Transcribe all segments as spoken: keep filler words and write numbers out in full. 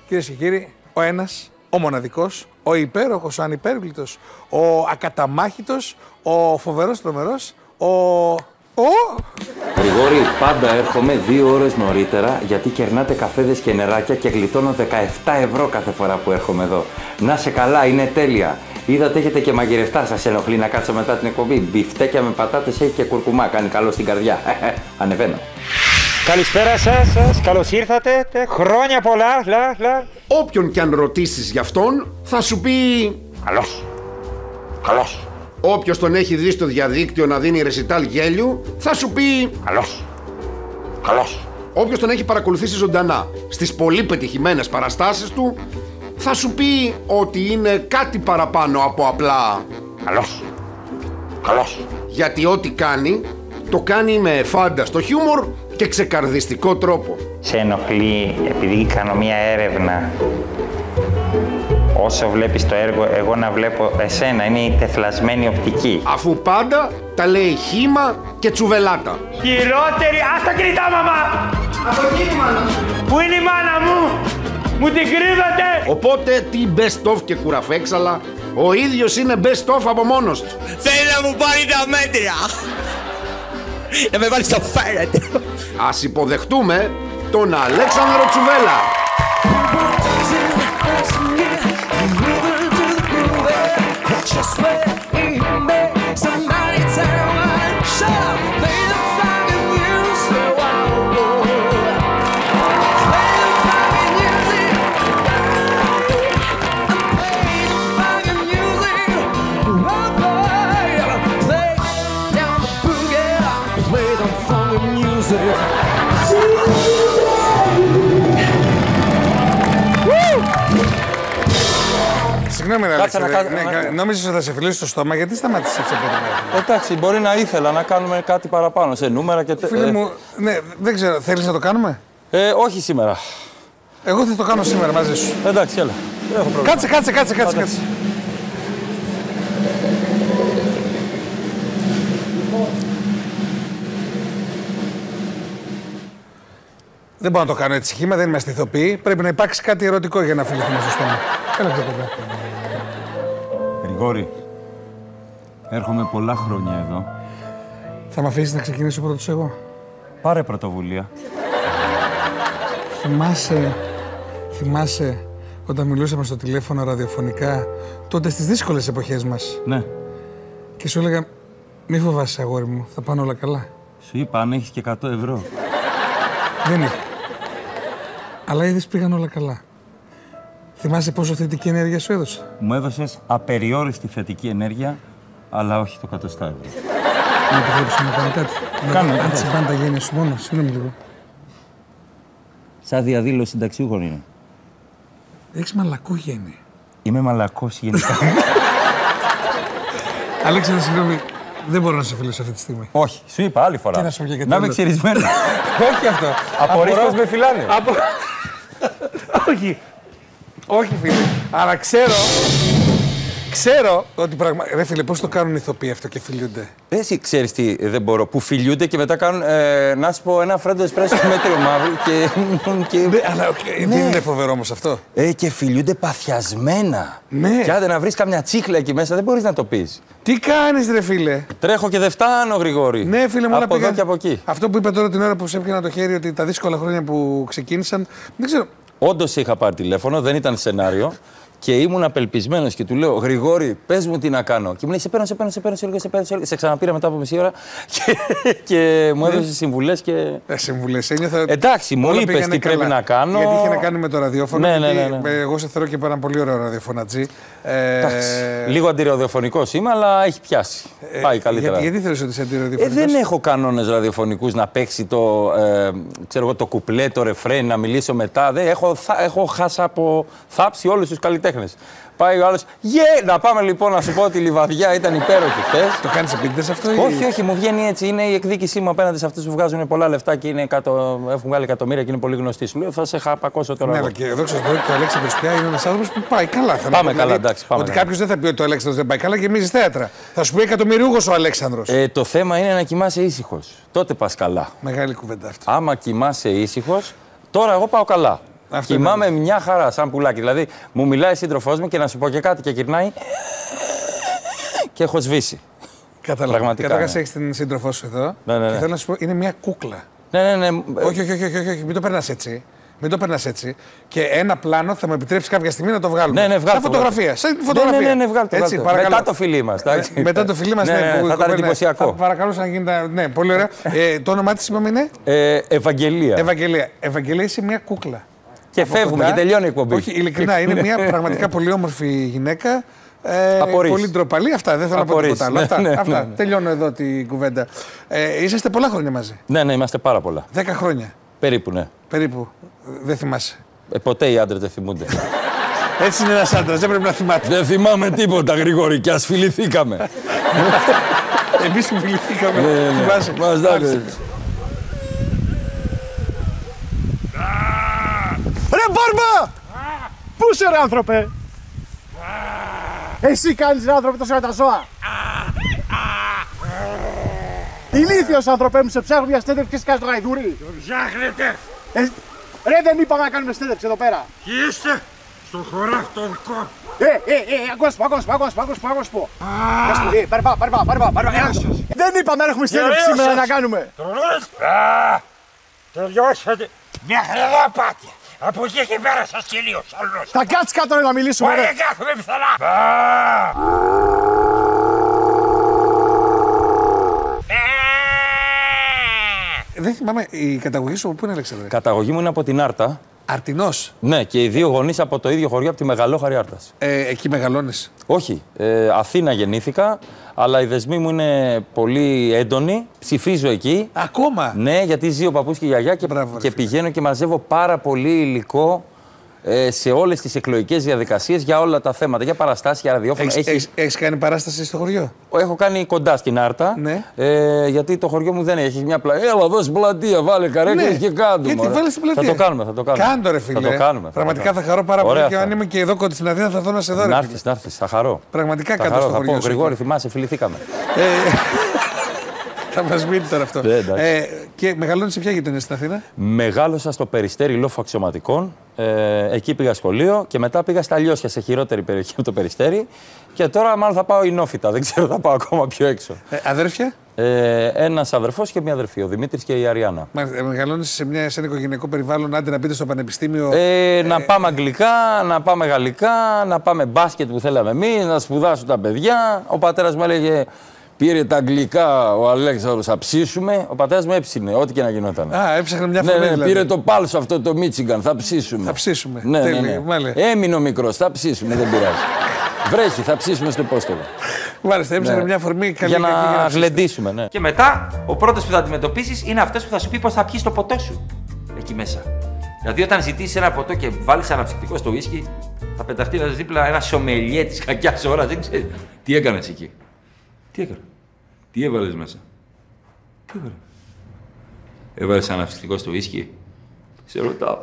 Κυρίες και κύριοι, ο ένας, ο μοναδικός, ο υπέροχος, ο ανυπέρβλητος, ο ακαταμάχητος, ο φοβερός τρομερός, ο... ο... Γρηγόρη, πάντα έρχομαι δύο ώρες νωρίτερα γιατί κερνάτε καφέδες και νεράκια και γλιτώνω δεκαεπτά ευρώ κάθε φορά που έρχομαι εδώ. Να σε καλά, είναι τέλεια. Είδατε, έχετε και μαγειρευτά. Σας ενοχλεί να κάτσω μετά την εκπομπή? Μπιφτέκια με πατάτες έχει και κουρκουμά. Κάνει καλό στην καρδιά. Ανεβαίνω. Καλησπέρα σας, σας. Καλώς ήρθατε. Χρόνια πολλά. Λα, λα. Όποιον κι αν ρωτήσεις γι' αυτόν, θα σου πει... Καλώς. Καλώς. Όποιος τον έχει δει στο διαδίκτυο να δίνει ρεσιτάλ γέλιου, θα σου πει... Καλώς. Καλώς. Όποιος τον έχει παρακολουθήσει ζωντανά στις πολύ πετυχημένες παραστάσεις του, θα σου πει ότι είναι κάτι παραπάνω από απλά... Καλώς. Καλώς. Γιατί ό,τι κάνει, το κάνει με φάνταστο χιούμορ και ξεκαρδιστικό τρόπο. Σε ενοχλεί επειδή κάνω μία έρευνα? Όσο βλέπεις το έργο, εγώ να βλέπω εσένα. Είναι η τεθλασμένη οπτική. Αφού πάντα τα λέει χύμα και τσουβελάτα. Χειρότερη... Ας τα κινητά, μαμά! Από εκεί η μάνα σου. Πού είναι η μάνα μου? Μου την κρύβετε! Οπότε τι best of και κουραφέξαλα, ο ίδιος είναι best of από μόνος του. Θέλει να μου πάρει τα μέτρια. Να με βάλει στο φέρετρο. Ας υποδεχτούμε τον Αλέξανδρο Τσουβέλα. Συγγνώμη, Αλέξανδρε, νόμιζες ότι θα σε φιλήσει στο στόμα, γιατί σταμάτησες έτσι από την μέρα? Εντάξει, μπορεί να ήθελα να κάνουμε κάτι παραπάνω σε νούμερα και... Φίλε μου, ναι, δεν ξέρω, θέλεις να το κάνουμε? Ε, όχι σήμερα. Εγώ θα το κάνω σήμερα μαζί σου. Εντάξει, έλα. Δεν έχω πρόβλημα. Κάτσε, κάτσε, κάτσε, κάτσε, κάτσε. Δεν μπορώ να το κάνω έτσι χύμα, δεν είμαστε ηθοποιοί. Πρέπει να υπάρξει κάτι ερωτικό για να φιληθούμε στο στόμα. Έλα πιο κοντά. Γρηγόρη, έρχομαι πολλά χρόνια εδώ. Θα με αφήσεις να ξεκινήσω πρώτος εγώ? Πάρε πρωτοβουλία. Θυμάσαι, θυμάσαι όταν μιλούσαμε στο τηλέφωνο ραδιοφωνικά, τότε στις δύσκολες εποχές μας? Ναι. Και σου έλεγα, μη φοβάσαι αγόρι μου, θα πάνε όλα καλά. Σου είπα αν έχεις και εκατό ευρώ. Δεν είχα. Αλλά είδες πήγαν όλα καλά. Θυμάσαι πόσο θετική ενέργεια σου έδωσα? Μου έδωσες απεριόριστη θετική ενέργεια, αλλά όχι το εκατοστά ευρώ. Να επιτρέψω να κάνω κάτι? Κάνε. Αν τσιμπάνε τα γένεια σου μόνο, συγγνώμη λίγο. Σαν διαδήλωση συνταξιούχων είναι. Έχεις μαλακό γέννη. Είμαι μαλακός γενικά. Αλέξανδρε, συγγνώμη, δεν μπορώ να σε φιλήσω αυτή τη στιγμή. Όχι, σου είπα άλλη φορά. Τι να σου πω και να είμαι ξυρισμένο. Όχι αυτό. Απορείς πως με φιλάνε. Απο... Όχι. Όχι, φίλε. Αλλά ξέρω... Ξέρω ότι πραγματικά... Ρε φίλε, πώς το κάνουν οι ηθοποιοί αυτό και φιλιούνται? Εσύ ξέρεις τι δεν μπορώ, που φιλιούνται και μετά κάνουν, ε, να σου πω, ένα φρέντο εσπρέσο μέτριο μαύρο και... και... Ναι, αλλά okay, ναι. Δεν είναι φοβερό όμως αυτό? Ε, και φιλιούνται παθιασμένα. Ναι. Και άντε να βρεις καμιά τσίχλα εκεί μέσα, δεν μπορείς να το πεις. Τι κάνεις ρε φίλε? Τρέχω και δεν φτάνω, Γρηγόρη. Ναι, φίλε μου, από πήγα... εδώ και από εκεί. Αυτό που είπε τώρα την ώρα που σε έπιανα το χέρι, ότι τα δύσκολα χρόνια που ξεκίνησαν, δεν ξέρω. Όντως είχα πάρει τηλέφωνο, δεν ήταν σενάριο. Και ήμουν απελπισμένος και του λέω: Γρηγόρη, πες μου τι να κάνω. Και μου λέει: Σε παίρνω, σε παίρνω, σε παίρνω, σε λίγο, σε παίρνω. Σε, σε ξαναπήρα μετά από μισή ώρα και, και μου έδωσε συμβουλές. Και... Ε, συμβουλές. Ένιωθα... Εντάξει, μου είπες τι καλά. Πρέπει να κάνω. Γιατί είχε να κάνει με το ραδιόφωνο. Ναι, ναι, ναι, ναι. Εγώ σε θεωρώ και πάρα πολύ ωραίο ραδιοφωνατζή. Εντάξει. Ε... Λίγο αντιραδιοφωνικός είμαι, αλλά έχει πιάσει. Ε, Πάει καλύτερα. Για, γιατί θεωρείς ότι είσαι αντιραδιοφωνικός? Ε, δεν έχω κανόνες ραδιοφωνικούς να παίξει το, ε, ξέρω εγώ, το κουπλέ, το ρεφρέν, να μιλήσω μετά. Δεν, έχω, θα, έχω χάσει από θάψει όλους τους καλλιτέχνες. Πάει ο άλλος. Yeah! Να πάμε λοιπόν να σου πω ότι η Λιβαδιά ήταν υπέροχη χθες. Το κάνεις επίτηδες αυτό ή... Όχι, όχι, μου βγαίνει έτσι. Είναι η εκδίκησή μου απέναντι σε αυτούς που βγάζουν πολλά λεφτά και είναι εκατο... έχουν βγάλει εκατομμύρια και είναι πολύ γνωστοί. Σου λέω θα σε χαπακώσω τώρα. Ναι, αλλά και εδώ ξέρω ότι ο Αλέξανδρος πια είναι ένας άνθρωπος που πάει καλά. Θα πάμε πω, καλά, δηλαδή, εντάξει. Πάμε ότι καλά. κάποιος δεν θα πει ότι ο Αλέξανδρος δεν πάει καλά και εμείς θέατρα. Θα σου πει εκατομμυριούχος ο Αλέξανδρος. Ε, το θέμα είναι να κοιμάσαι ήσυχος. Τότε πας καλά. Μεγάλη κουβέντα αυτό. Άμα κοιμάσαι ήσυχος, τώρα εγώ πάω καλά. Αυτό κοιμάμαι είναι. Μια χαρά, σαν πουλάκι. Δηλαδή, μου μιλάει σύντροφός μου και να σου πω και κάτι και γυρνάει. Και έχω σβήσει. Καταλαβαίνω. Καταρχάς ναι. έχεις την σύντροφό σου εδώ. Ναι, ναι, ναι. Και θέλω να σου πω, είναι μια κούκλα. Ναι, ναι, ναι. Όχι, όχι, όχι, όχι, όχι. μην το περνάς έτσι. Μην το περνάς έτσι. Και ένα πλάνο θα μου επιτρέψει κάποια στιγμή να το βγάλουμε. Ναι, ναι, σαν φωτογραφία. Σαν φωτογραφία. Ναι, ναι, ναι, βγάλτε, έτσι, μετά το φιλί μας. Ναι, μετά το φιλί μας, ναι, ναι, ναι, θα ήταν εντυπωσιακό. Παρακαλούσα να γίνει. Ναι, πολύ ωραία. ε, το όνομά της είπαμε είναι. Ε, Ευαγγελία. Ευαγγελία. Ευαγγελία είσαι μια κούκλα. Και φεύγουμε κοντά, και τελειώνει η εκπομπή. Όχι, ειλικρινά, είναι μια πραγματικά πολύ όμορφη γυναίκα. Ε, πολύ ντροπαλή. Αυτά, δεν θέλω να πω τίποτα άλλο. Αυτά, ναι, ναι, αυτά. Ναι, ναι. Τελειώνω εδώ την κουβέντα. Ε, είσαστε πολλά χρόνια μαζί. Ναι, ναι, είμαστε πάρα πολλά. Δέκα χρόνια. Περίπου, ναι. Περίπου. Δεν θυμάσαι. Ε, ποτέ οι άντρες δεν θυμούνται. Έτσι είναι ένας άντρας, δεν πρέπει να θυμάται. Δεν θυμάμαι τίποτα, Γρηγόρη, και ας φιληθήκαμε. Εμείς φιληθήκαμε. Ναι, ναι, θυμάσαι. Μας δάκρυσε. Ρε Μπάρμπα! Πού είσαι ρε άνθρωπε! Εσύ κάνεις ρε άνθρωπε τόσο για τα ζώα! Ηλίθιος άνθρωπε μου, σε ψάχνω μια στέντευξη και σκάς το γαϊδούρι! Το ψάχνετε! Ε, ρε δεν είπαμε να κάνουμε στέντευξη εδώ πέρα! Ποιοι είστε! Στο χωράφι το δικό! Ε, ε, ε, ακούστε, ακούστε, ακούστε, ακούστε, ακούστε. Ε, πάρε πάω, πάρε πάω, πάρε πάω, πάρε πάω. Δεν είπαμε να έχουμε στέντευξη σήμερα να κάνουμε! Τελειώσατε! Μια χρεγά πάτε! Από εκεί και πέρα σας τελείως όλος! Θα κάτσεις κάτω να μιλήσουμε ρε! Δεν κάθομαι πιθανά! Δεν θυμάμαι, η καταγωγή σου από πού είναι, Αλέξανδρε? Η καταγωγή μου είναι από την Άρτα. Αρτινός. Ναι, και οι δύο γονείς από το ίδιο χωριό, από τη Μεγαλόχαρη Άρτας. Ε, εκεί μεγαλώνεις? Όχι. Ε, Αθήνα γεννήθηκα, αλλά οι δεσμοί μου είναι πολύ έντονοι. Ψηφίζω εκεί. Ακόμα? Ναι, γιατί ζει ο παππούς και η γιαγιά και, Μπράβο, και πηγαίνω και μαζεύω πάρα πολύ υλικό ε, σε όλες τις εκλογικές διαδικασίες για όλα τα θέματα. Για παραστάσεις, για ραδιόφωνα. Έχεις, έχεις, έχεις κάνει παράσταση στο χωριό? Έχω κάνει κοντά στην Άρτα. Ναι. Ε, γιατί το χωριό μου δεν έχει μια πλατεία. Έλα, δώσε πλατεία, βάλε καρέκλες ναι. και κάτω. Γιατί βάλε την πλατεία? Θα το κάνουμε, θα το κάνουμε. Κάντο ρε φίλε. Θα το κάνουμε. Πραγματικά θα, θα χαρώ πάρα πολύ και αν είμαι και εδώ κοντά στην Αθήνα θα δω να σε δω. Να έρθεις, να έρθεις, θα χαρώ. Πραγματικά κάτω στο χωριό. Γρηγόρη, θυμάσαι, φιληθήκαμε. Θα μας μείνει τώρα αυτό. Ε, και μεγαλώνεις σε ποια γειτονιά στην Αθήνα? Μεγάλωσα στο Περιστέρι Λόφο Αξιωματικών. Ε, εκεί πήγα σχολείο και μετά πήγα στα Λιώσια, σε χειρότερη περιοχή από το Περιστέρι. Και τώρα μάλλον θα πάω Ινόφυτα. Δεν ξέρω, θα πάω ακόμα πιο έξω. Ε, αδέρφια? Ε, ένας αδερφός και μια αδερφή, ο Δημήτρης και η Αριάννα. Ε, μεγαλώνεις σε, μια, σε ένα οικογενειακό περιβάλλον, άντε να πείτε στο πανεπιστήμιο. Ε, ε, να πάμε αγγλικά, να πάμε γαλλικά, να πάμε μπάσκετ που θέλαμε εμείς, να σπουδάσουν τα παιδιά. Ο πατέρας μου έλεγε. Πήρε τα αγγλικά ο Αλέξανδρος, θα ψήσουμε. Ο πατέρας μου έψινε, ό,τι και να γινόταν. Α, έψαχνε μια φορά. Ναι, ναι, δηλαδή. πήρε το πάλσο αυτό το Μίτσιγκαν, θα ψήσουμε. Θα ψήσουμε. Ναι, τέλει, ναι, ναι. Έμεινε ο μικρός, θα ψήσουμε, δεν πειράζει. Βρέχει, θα ψήσουμε στο υπόστολο. Μάλιστα, έψαχνε ναι. μια φορμή καλή για να, να γλεντήσουμε. Ναι. Και μετά, ο πρώτος που θα αντιμετωπίσεις είναι αυτός που θα σου πει πώς θα πιεις το ποτό σου εκεί μέσα. Δηλαδή, όταν ζητήσεις ένα ποτό και βάλεις αναψυκτικό στο ουίσκι, θα πεταχτεί δίπλα ένα σομελιέ της κακιάς ώρας. Δεν ξέρει τι έκανες εκεί. Τι έκανα. Τι έβαλες μέσα. Τι έβαλε. Έβαλες αναψυκτικό στο ουίσκι. Σε ρωτάω.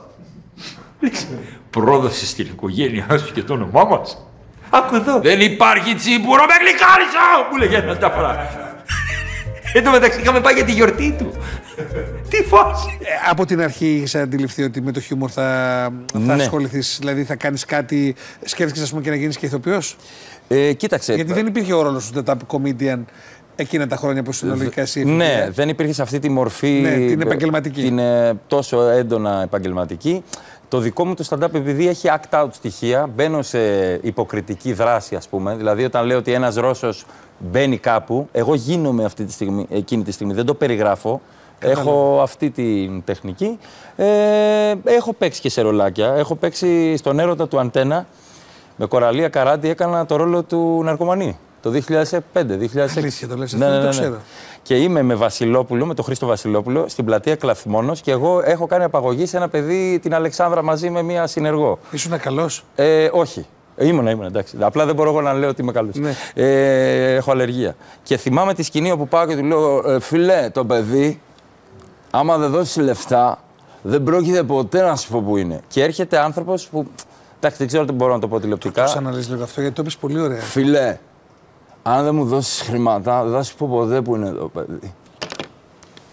Πρόδωσες στην οικογένειά σου και το όνομά μας. Άκου εδώ. Δεν υπάρχει τσίπουρο με γλυκάρισο! Μου λέγε ένα τα φορά. Εν τω μεταξύ είχαμε πάει για τη γιορτή του. Τι φάση. Ε, από την αρχή είχες αντιληφθεί ότι με το χιούμορ θα, θα ναι. ασχοληθείς, δηλαδή θα κάνεις κάτι, σκέφτηκες ας πούμε και να γίνεις και ηθοποιός? Ε, κοίταξε. Γιατί δεν υπήρχε ο ρόλος του stand-up comedian εκείνα τα χρόνια που συνολικά εσύ. Ναι, δεν υπήρχε σε αυτή τη μορφή. Ναι, την επαγγελματική. Την ε, τόσο έντονα επαγγελματική. Το δικό μου το stand-up, επειδή έχει act out στοιχεία, μπαίνω σε υποκριτική δράση, ας πούμε. Δηλαδή, όταν λέω ότι ένας Ρώσος μπαίνει κάπου, εγώ γίνομαι αυτή τη στιγμή, εκείνη τη στιγμή. Δεν το περιγράφω. Κατάλαβα. Έχω αυτή την τεχνική. Ε, έχω παίξει και σε ρολάκια. Έχω παίξει στον έρωτα του Αντένα. Με Κοραλία Καράντη έκανα το ρόλο του ναρκωμανή. Το δύο χιλιάδες πέντε δύο χιλιάδες έξι. Αλήθεια, το λες, ναι, αυτό ναι, δεν ναι, το ξέρω. Και είμαι με Βασιλόπουλο, με τον Χρήστο Βασιλόπουλο, στην πλατεία Κλαθμόνος και εγώ έχω κάνει απαγωγή σε ένα παιδί, την Αλεξάνδρα, μαζί με μία συνεργό. Ήσουν καλός? Ε, όχι. Ήμουνα, ήμουνα, εντάξει. Απλά δεν μπορώ εγώ να λέω ότι είμαι καλός. Ναι. Ε, έχω αλλεργία. Και θυμάμαι τη σκηνή όπου πάω και του λέω, ε, φιλέ, το παιδί, άμα δεν δώσει λεφτά, δεν πρόκειται ποτέ να σου πω που είναι. Και έρχεται άνθρωπος που. Εντάξει, δεν ξέρω τι μπορώ να το πω τηλεοπτικά. Το ξαναλες λίγο αυτό, γιατί το είπες πολύ ωραία. Φιλέ, αν δεν μου δώσεις χρήματα, δεν θα σου πω ποτέ που είναι το παιδί.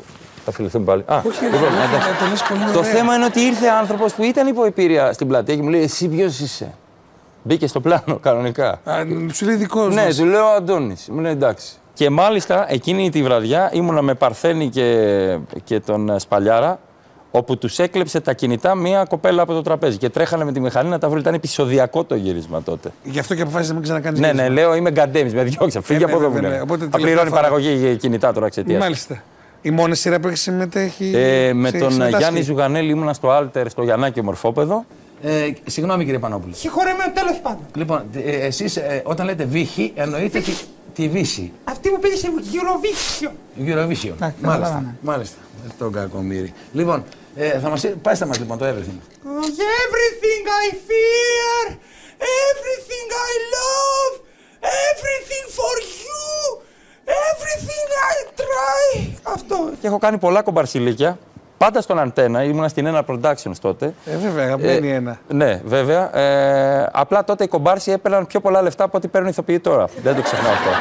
Θα φιληθούμε πάλι. Α, Όχι, λοιπόν, ρε, εντάξει. το λες πολύ Το ωραία. θέμα είναι ότι ήρθε άνθρωπος που ήταν υποεπήρεια στην πλατεία και μου λέει: Εσύ ποιος είσαι? Μπήκε στο πλάνο κανονικά. Α, σου λέει δικός Ναι, μας. του λέω Αντώνης. Μου λέει εντάξει. Και μάλιστα εκείνη τη βραδιά ήμουνα με Παρθένη και, και τον Σπαλιάρα, όπου τους έκλεψε τα κινητά μία κοπέλα από το τραπέζι και τρέχανε με τη μηχανή να τα βρουν. Ήταν επεισοδιακό το γύρισμα τότε. Γι' αυτό και αποφάσισε να μην ξανακάνεις Ναι, γύρισμα. ναι, λέω είμαι γκαντέμις, με διώξα. Φύγε Ε, από ναι, εδώ ναι, μου ναι, λέει. οπότε Θα τελευταία πληρώνει φορά. παραγωγή κινητά τώρα εξαιτίας. Μάλιστα. Η μόνη σειρά που έχει συμμετέχει. Ε, με σε- τον συμμετάσχει. Γιάννη Ζουγανέλη ήμουνα στο Άλτερ, στο Γιαννάκη Μορφόπεδο. Ε, συγγνώμη κύριε Πανόπουλο. Συγχωρεμένο, τέλος πάντων. Λοιπόν, ε, εσείς ε, όταν λέτε βύχη εννοείτε τη, τη Βύση. Αυτή που πήγε σε Eurovision. Eurovision. Ναι, Μάλιστα. καταλαβαίνω. Μάλιστα. Ε, Το κακομοίρι. Λοιπόν, ε, θα μας πάστε μας λοιπόν το everything. Everything I fear, everything I love, everything for you, everything I try. Αυτό. Και έχω κάνει πολλά κομπαρσιλίκια. Πάντα στον Αντένα, ήμουνα στην Ένα Productions τότε. Ε, βέβαια, αγαπημένη ένα. Ναι, βέβαια. Ε, απλά τότε οι κομπάρσοι έπαιρναν πιο πολλά λεφτά από ό,τι παίρνουν οι ηθοποιοί τώρα. Δεν το ξεχνάω αυτό.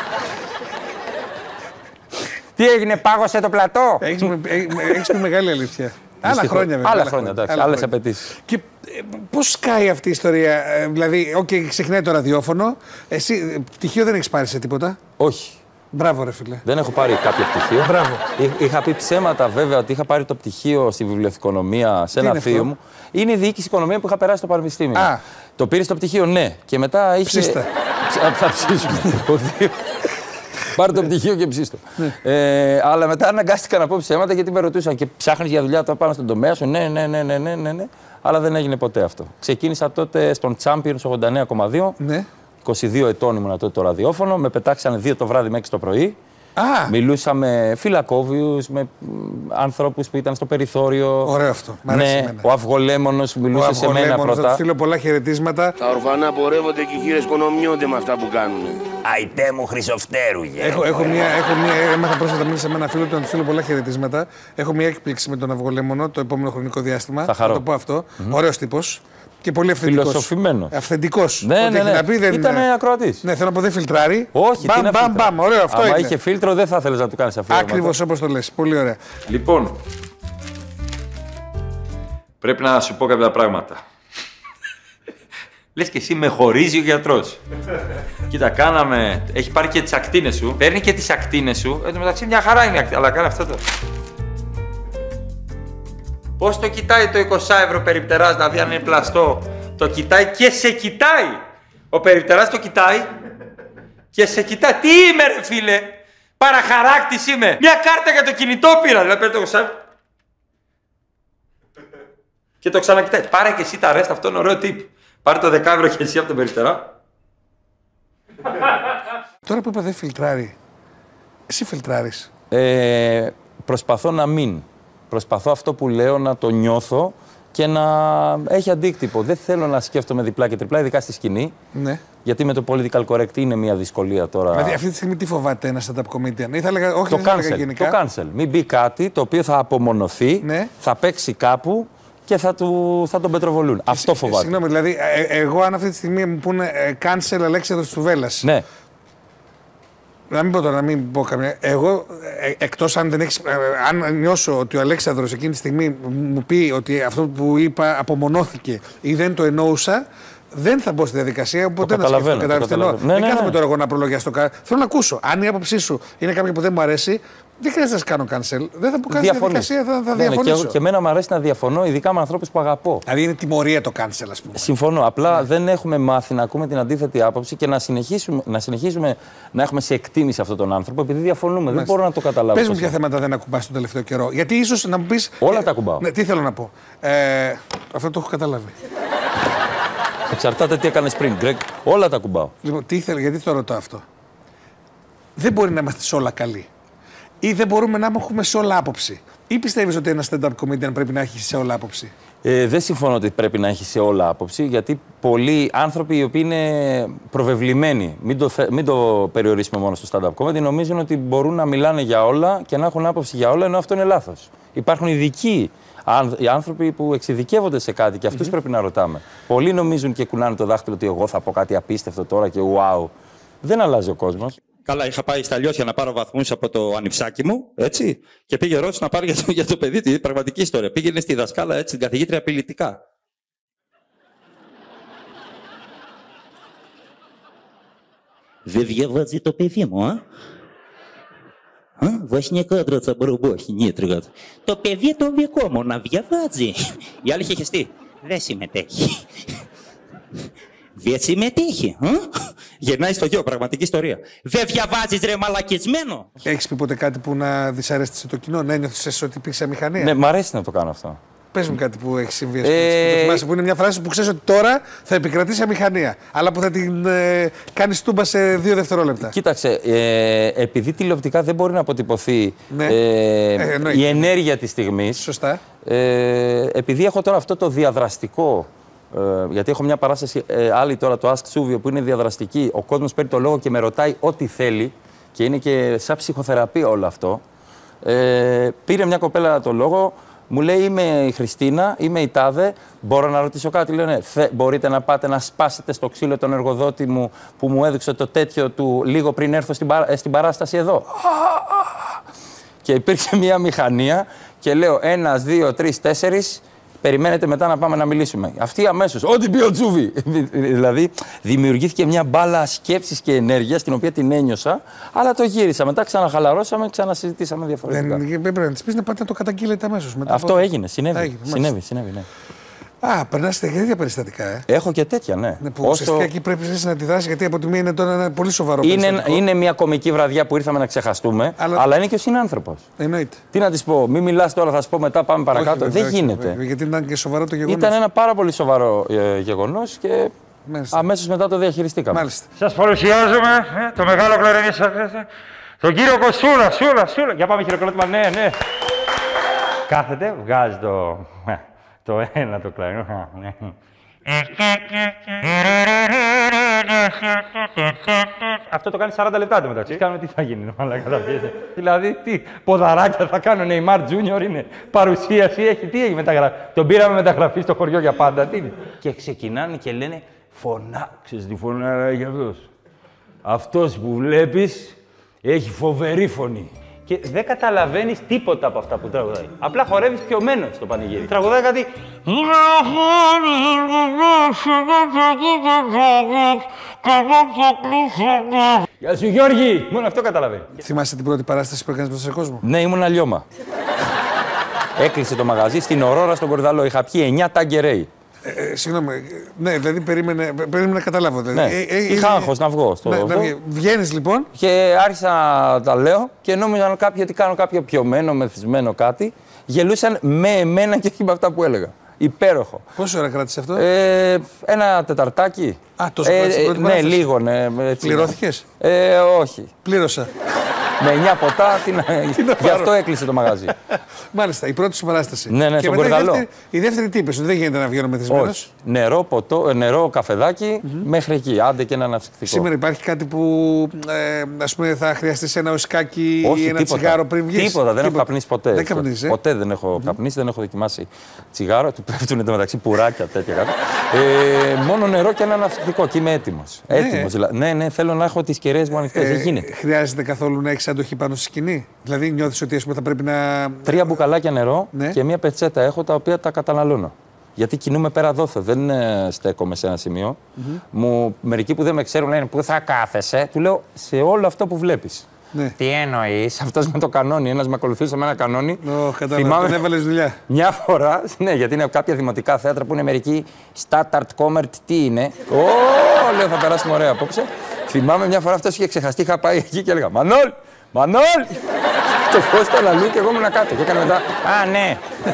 Τι έγινε, πάγωσε το πλατό! Έχεις, με- ε, έχεις πει μεγάλη αλήθεια. Άλλα Δυστυχώς. χρόνια βέβαια. Άλλα χρόνια, εντάξει. Άλλα Άλλες χρόνια. απαιτήσεις. Και ε, πώς σκάει αυτή η ιστορία, ε, δηλαδή, οκ, ξεχνάει το ραδιόφωνο. Εσύ ε, πτυχίο δεν έχεις πάρει σε τίποτα. Όχι. Μπράβο, ρε φίλε. Δεν έχω πάρει κάποιο πτυχίο. Μπράβο. Εί- Είχα πει ψέματα βέβαια ότι είχα πάρει το πτυχίο στη βιβλιοθηκονομία σε ένα είναι θείο αυτό? μου. Είναι η διοίκηση οικονομία που είχα περάσει στο πανεπιστήμιο. Α. Το πήρε το πτυχίο, ναι. Και μετά είχε. Ψήστα. Ψ- Θα ψήσουμε. Το δύο. Πάρε το πτυχίο και ψήστο. ε, αλλά μετά αναγκάστηκα να πω ψέματα γιατί με ρωτούσαν και ψάχνεις για δουλειά τώρα πάνω στον τομέα σου. Ναι, ναι, ναι, ναι, ναι, ναι, ναι. Αλλά δεν έγινε ποτέ αυτό. Ξεκίνησα τότε στον Champions ογδόντα εννέα κόμμα δύο. Ναι. είκοσι δύο ετών ήμουν τότε το ραδιόφωνο. Με πετάξανε δύο το βράδυ μέχρι το πρωί. Α, Μιλούσα με φυλακόβιους, με μ, ανθρώπους που ήταν στο περιθώριο. ωραίο αυτό. Μ' αρέσει Ναι, εμένα. ο Αυγολέμονος Ο μιλούσε σε μένα Αυγολέμονος, θα του πρώτα. στείλω πολλά χαιρετίσματα. Τα ορφανά πορεύονται και οι χείρες κονομιώνται με αυτά που κάνουν. Αϊτέ μου Χρυσοφτέρου, Έχω, έχω μία, έχω μία, έμαθα πρόσφατα, μίλησα με ένα φίλο του, να του στείλω πολλά χαιρετίσματα. Έχω μία έκπληξη με τον Αυγολέμονο το επόμενο χρονικό διάστημα. Θα χαρώ. το πω αυτό. Ωραίος τύπος και πολύ αυθεντικός. Φιλοσοφημένος. Αυθεντικός. Ναι, Ό,τι ναι, έχει ναι. να πει δεν Ήταν ακροατής. Ναι, θέλω να πω δεν φιλτράρει. Όχι, μπαμ, τι να μπαμ, φίλτρα. μπαμ, ωραίο, αυτό Άμα είναι. είχε φίλτρο δεν θα ήθελες να του κάνεις αφιέρωμα. Ακριβώς όπως το λες. Πολύ ωραία. Λοιπόν, πρέπει να σου πω κάποια πράγματα. Λες και εσύ με χωρίζει ο γιατρός. Κοίτα, κάναμε... Έχει πάρει και τις ακτίνες σου. Παίρνει και τις ακτίνες σου. Εν τω μεταξύ μια χαρά είναι η ακτίνα, αλλά κάνει αυτό το... Πώς το κοιτάει το είκοσι ευρώ περιπτεράς να δει αν είναι πλαστό. Το κοιτάει και σε κοιτάει. Ο περιπτεράς το κοιτάει και σε κοιτάει. Τι είμαι ρε φίλε. Παραχαράκτης είμαι. Μια κάρτα για το κινητό πήρα. Δηλαδή παίρνει το είκοσι ευρώ. Και το ξανακοιτάει. Πάρε και εσύ τα ρέστα, αυτό είναι ωραίο tip. Πάρε το δέκα ευρώ και εσύ από τον περιπτερά. Τώρα που είπα δεν φιλτράρει, εσύ φιλτράρεις. Ε, προσπαθώ να μην. Προσπαθώ αυτό που λέω να το νιώθω και να έχει αντίκτυπο. Δεν θέλω να σκέφτομαι διπλά και τριπλά, ειδικά στη σκηνή. Ναι. Γιατί με το political correct είναι μια δυσκολία τώρα. Δηλαδή αυτή τη στιγμή τι φοβάται ένα stand-up comedian. Ή θα έλεγα, όχι, Το δεν θα έλεγα cancel, γενικά. το cancel. Μην μπει κάτι το οποίο θα απομονωθεί, Ναι. θα παίξει κάπου και θα, του, θα τον πετροβολούν. Αυτό φοβάται. Συγγνώμη, δηλαδή, ε, ε, εγώ αν αυτή τη στιγμή μου πούνε ε, cancel Αλέξανδρος Τσουβέλλας. Ναι. Να μην πω τώρα, να μην πω καμία. Εγώ, ε, εκτός αν δεν έχεις, ε, αν νιώσω ότι ο Αλέξανδρος εκείνη τη στιγμή μου πει ότι αυτό που είπα απομονώθηκε ή δεν το εννοούσα, δεν θα μπω στη διαδικασία, οπότε να σκεφτώ καταλαβαίνω, το καταρχήν. καταλαβαίνω. Δεν Ναι, ναι, κάθομαι ναι. τώρα εγώ να προλογιαστώ κάτι. Θέλω να ακούσω. Αν η άποψή σου είναι κάποια που δεν μου αρέσει, δεν χρειάζεται να σε κάνω cancel. Δεν θα πω καν στη Διαφωνείς. διαδικασία, θα, θα Ναι, ναι, διαφωνήσω. και, και εμένα μου αρέσει να διαφωνώ, ειδικά με ανθρώπους που αγαπώ. Δηλαδή είναι τιμωρία το cancel, ας πούμε. Συμφωνώ. Απλά δεν έχουμε μάθει να ακούμε την αντίθετη άποψη και να συνεχίσουμε να, συνεχίσουμε να έχουμε σε εκτίμηση αυτόν τον άνθρωπο επειδή διαφωνούμε. Δεν μπορώ να το καταλάβω. Πες μου πώς ποια είναι. θέματα δεν ακουμπάς τον τελευταίο καιρό. Γιατί ίσως να μου πεις. Όλα τα ακουμπάω. Ναι, τι θέλω να πω. Ε, αυτό το έχω καταλάβει. Εξαρτάται τι έκανε πριν. Γκρέγκ, όλα τα κουμπάω. Λοιπόν, τι ήθελα, γιατί το ρωτώ αυτό. Δεν μπορεί να είμαστε σε όλα καλοί. Ή δεν μπορούμε να έχουμε σε όλα άποψη. Ή πιστεύεις ότι ένα stand-up comedian πρέπει να έχει σε όλα άποψη. Ε, δεν συμφωνώ ότι πρέπει να έχει σε όλα άποψη, γιατί πολλοί άνθρωποι οι οποίοι είναι προβεβλημένοι, μην το, θε, μην το περιορίσουμε μόνο στο stand-up comedy, νομίζουν ότι μπορούν να μιλάνε για όλα και να έχουν άποψη για όλα, ενώ αυτό είναι λάθος. Υπάρχουν ειδικοί οι άνθρωποι που εξειδικεύονται σε κάτι και αυτούς mm-hmm. πρέπει να ρωτάμε. Πολλοί νομίζουν και κουνάνε το δάχτυλο ότι εγώ θα πω κάτι απίστευτο τώρα και wow. Δεν αλλάζει ο κόσμος. Καλά, είχα πάει στα Λιώσια να πάρω βαθμούς από το ανιψάκι μου, έτσι. Και πήγε ο Ρώσος να πάρει για το, για το παιδί τη πραγματική ιστορία. Πήγαινε στη δασκάλα, έτσι, την καθηγήτρια απειλητικά. Δεν διαβάζει το παιδί μου, α? Βασνιακά τράца барабахи, нет, ребят. Το παιδί το δικό μου να διαβάζει. Η άλλη είχε χεστεί. Δεν συμμετέχει. Δεν συμμετέχει. Γυρνάει στο γιο, πραγματική ιστορία. Δεν διαβάζεις ρε μαλακισμένο. Έχεις πει ποτέ κάτι που να δυσαρέστησε το κοινό, να ένιωθες ότι υπήρξε αμηχανία? Ναι, μ' αρέσει να το κάνω αυτό. Πες μου κάτι που έχει συμβεί, ε... που, το θυμάσαι, που είναι μια φράση που ξέρεις ότι τώρα θα επικρατήσει αμηχανία, αλλά που θα την ε, κάνεις τούμπα σε δύο δευτερόλεπτα. Κοίταξε, ε, επειδή τηλεοπτικά δεν μπορεί να αποτυπωθεί ναι. ε, ε, η ενέργεια της στιγμής. Σωστά. Ε, επειδή έχω τώρα αυτό το διαδραστικό, ε, γιατί έχω μια παράσταση ε, άλλη τώρα, το Ask Suvio, που είναι διαδραστική, ο κόσμος παίρνει το λόγο και με ρωτάει ό,τι θέλει και είναι και σαν ψυχοθεραπεία όλο αυτό. Ε, πήρε μια κοπέλα το λόγο. Μου λέει, είμαι η Χριστίνα, είμαι η Τάδε, μπορώ να ρωτήσω κάτι? Λέω, ναι. Θε, μπορείτε να πάτε να σπάσετε στο ξύλο τον εργοδότη μου που μου έδειξε το τέτοιο του λίγο πριν έρθω στην, παρά, στην παράσταση εδώ? Και υπήρξε μια μηχανία και λέω, ένας, δύο, τρεις, τέσσερις, περιμένετε μετά να πάμε να μιλήσουμε. Αυτή αμέσως, ό,τι πει ο Τζούβι. Δηλαδή, δημιουργήθηκε μια μπάλα σκέψης και ενέργειας, την οποία την ένιωσα, αλλά το γύρισα. Μετά ξαναχαλαρώσαμε, ξανασυζητήσαμε διαφορετικά. Δεν πρέπει να της πεις να πάτε να το καταγγείλετε αμέσως. Αυτό από... έγινε, συνέβη. Έγινε, συνέβη, συνέβη, ναι. Α, περνάτε και τέτοια περιστατικά, ε. Έχω και τέτοια, ναι. ναι που Όσο... ουσιαστικά εκεί πρέπει να αντιδράσεις, γιατί από τη μία είναι τώρα ένα πολύ σοβαρό είναι, περιστατικό. Είναι μια κομική βραδιά που ήρθαμε να ξεχαστούμε, αλλά, αλλά είναι και ο συνάνθρωπος. Εννοείται. Τι να της πω, μην μιλάς τώρα, θα σου πω μετά, πάμε παρακάτω. Όχι, δεν όχι, γίνεται. Όχι, γιατί ήταν και σοβαρό το γεγονός. Ήταν ένα πάρα πολύ σοβαρό ε, γεγονός και Μάλιστα. αμέσως μετά το διαχειριστήκαμε. Μάλιστα. Σας παρουσιάζουμε ε, το μεγάλο κλαρινίστα, τον κύριο Κοσούλα, Σούλα, Σούλα. Για πάμε χειροκρότημα, ναι, ναι. Κάθεται, βγάζει το... Το ένα το κλαρινό. Αυτό το κάνει σαράντα λεπτά το μεταξύ. Κάνουμε τι θα γίνει, μαλάκα. Δηλαδή, τι ποδαράκια θα κάνω, Neymar Junior είναι. Παρουσίαση έχει, τι έχει μεταγραφεί. Τον πήραμε μεταγραφή στο χωριό για πάντα. Τι είναι. Και ξεκινάνε και λένε, φωνάξες τη φωνάρα για αυτός. Αυτός που βλέπεις έχει φοβερή φωνή. Και δεν καταλαβαίνεις τίποτα από αυτά που τραγουδάει. Απλά χορεύεις πιωμένος στο πανηγύρι. Τραγουδάει κάτι... Γεια σου Γιώργη! Μόνο αυτό καταλαβαίνει. Θυμάσαι την πρώτη παράσταση που έκανες μπροστά σε κόσμο? Ναι, ήμουν αλλιώμα. Έκλεισε το μαγαζί στην Ορόρα στον Κορδαλό. Είχα πιει εννιά τάγκερέι. Ε, συγγνώμη, ναι, δηλαδή περίμενε, περίμενε να καταλάβω. Δηλαδή. Ναι. Ε, ε, Είχα άγχος να βγω. Στο ναι, ναι, βγαίνεις λοιπόν. Και άρχισα να τα λέω και νόμιζαν κάποιοι ότι κάνω κάποιο πιωμένο, μεθυσμένο κάτι. Γελούσαν με εμένα και όχι με αυτά που έλεγα. Υπέροχο. Πόση ώρα κράτησε αυτό? Ε, ένα τεταρτάκι. Α, τόσο ε, κράτησε πρώτη Ναι, λίγο. Ναι, πληρώθηκες? Ε, όχι. Πλήρωσα. Με εννιά ποτά, τι να... γι' αυτό έκλεισε το μαγαζί. Μάλιστα, η πρώτη σου παράσταση. Ναι, ναι, και στον μετά Κορδαλό. Η δεύτερη, η δεύτερη τι είπες, ότι δεν γίνεται να βγαίνω μεθυσμένος? Όχι. Νερό, ποτό, νερό, καφεδάκι, mm-hmm. μέχρι εκεί. Άντε και ένα αναψυκτικό. Σήμερα υπάρχει κάτι που ε, ας πούμε, θα χρειαστείς ένα οσκάκι ή ένα τίποτα. τσιγάρο πριν βγεις? Τίποτα, δεν τίποτα. έχω καπνίσει ποτέ. Δεν καπνίζεις, ε? Ποτέ δεν έχω mm-hmm. καπνίσει, δεν έχω δοκιμάσει τσιγάρο. Του πέφτουν εντωμεταξύ πουράκια τέτοια κάτι. ε, μόνο νερό και ένα αναψυκτικό και είμαι έτοιμος. Ναι. Έτοιμος, δηλαδή. Ναι, ναι, θέλω να έχω τις κεραίες μου ανοιχτές. Ε, δεν γίνεται. Χρειάζεται καθόλου να έχεις αντοχή πάνω στη σκηνή? Δηλαδή νιώθεις ότι ας πούμε, θα πρέπει να. Τρία μπουκαλάκια νερό ναι. και μία πετσέτα έχω τα οποία τα καταναλώνω. Γιατί κινούμαι πέρα δόθε, δεν ε, στέκομαι σε ένα σημείο. Mm-hmm. Μου, μερικοί που δεν με ξέρουν λένε πού θα κάθεσαι, του λέω σε όλο αυτό που βλέπεις. Ναι. Τι εννοείς, αυτός με το κανόνι, ένας με ακολουθούσε με ένα κανόνι. Oh, κατάλαβα, τον έβαλες δουλειά. Μια φορά, ναι, γιατί είναι κάποια δημοτικά θέατρα που είναι μερικοί Στάταρτ Κόμερτ, τι είναι. Ω, oh, λέω θα περάσουμε ωραία απόψε. Θυμάμαι μια φορά αυτός είχε ξεχαστεί, είχα πάει εκεί και έλεγα Μανώλ! Μανώλ! Το φως ήταν αλλού και εγώ ήμουν κάτω. Και έκανε μετά. Α, ναι.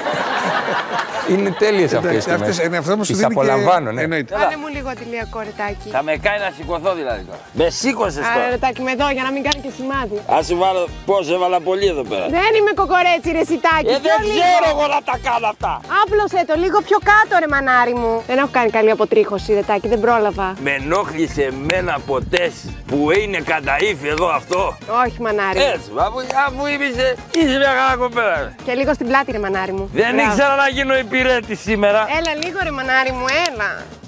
Είναι τέλειες αυτές τις στιγμές. Τις απολαμβάνω, ναι. Κάνε μου λίγο τηλιακό ρετάκι. Θα με κάνει να σηκωθώ δηλαδή τώρα. Με σήκωσες τώρα. Άρα ρετάκι με εδώ για να μην κάνει και σημάδι. Ας σου βάλω πώς έβαλα πολύ εδώ πέρα. Δεν είμαι κοκορέτσι ρε σιτάκι. Ε, δεν ξέρω εγώ να τα κάνω αυτά. Άπλωσε το λίγο πιο κάτω ρε μανάρι μου. Δεν έχω κάνει καλή αποτρίχωση ρετάκι, δεν πρόλαβα. Με ενόχλησε εμένα ποτέ που είναι κατά ύφη εδώ αυτό. Όχι μανάρι. Έτσι, αφού, αφού είσαι, είσαι μια καλά κοπέλα. Και λίγο στην πλάτη ρε μανάρι μου. Δεν ήξερα να γίνω υπηρέτη σήμερα. Έλα λίγο ρε μανάρι μου, έλα.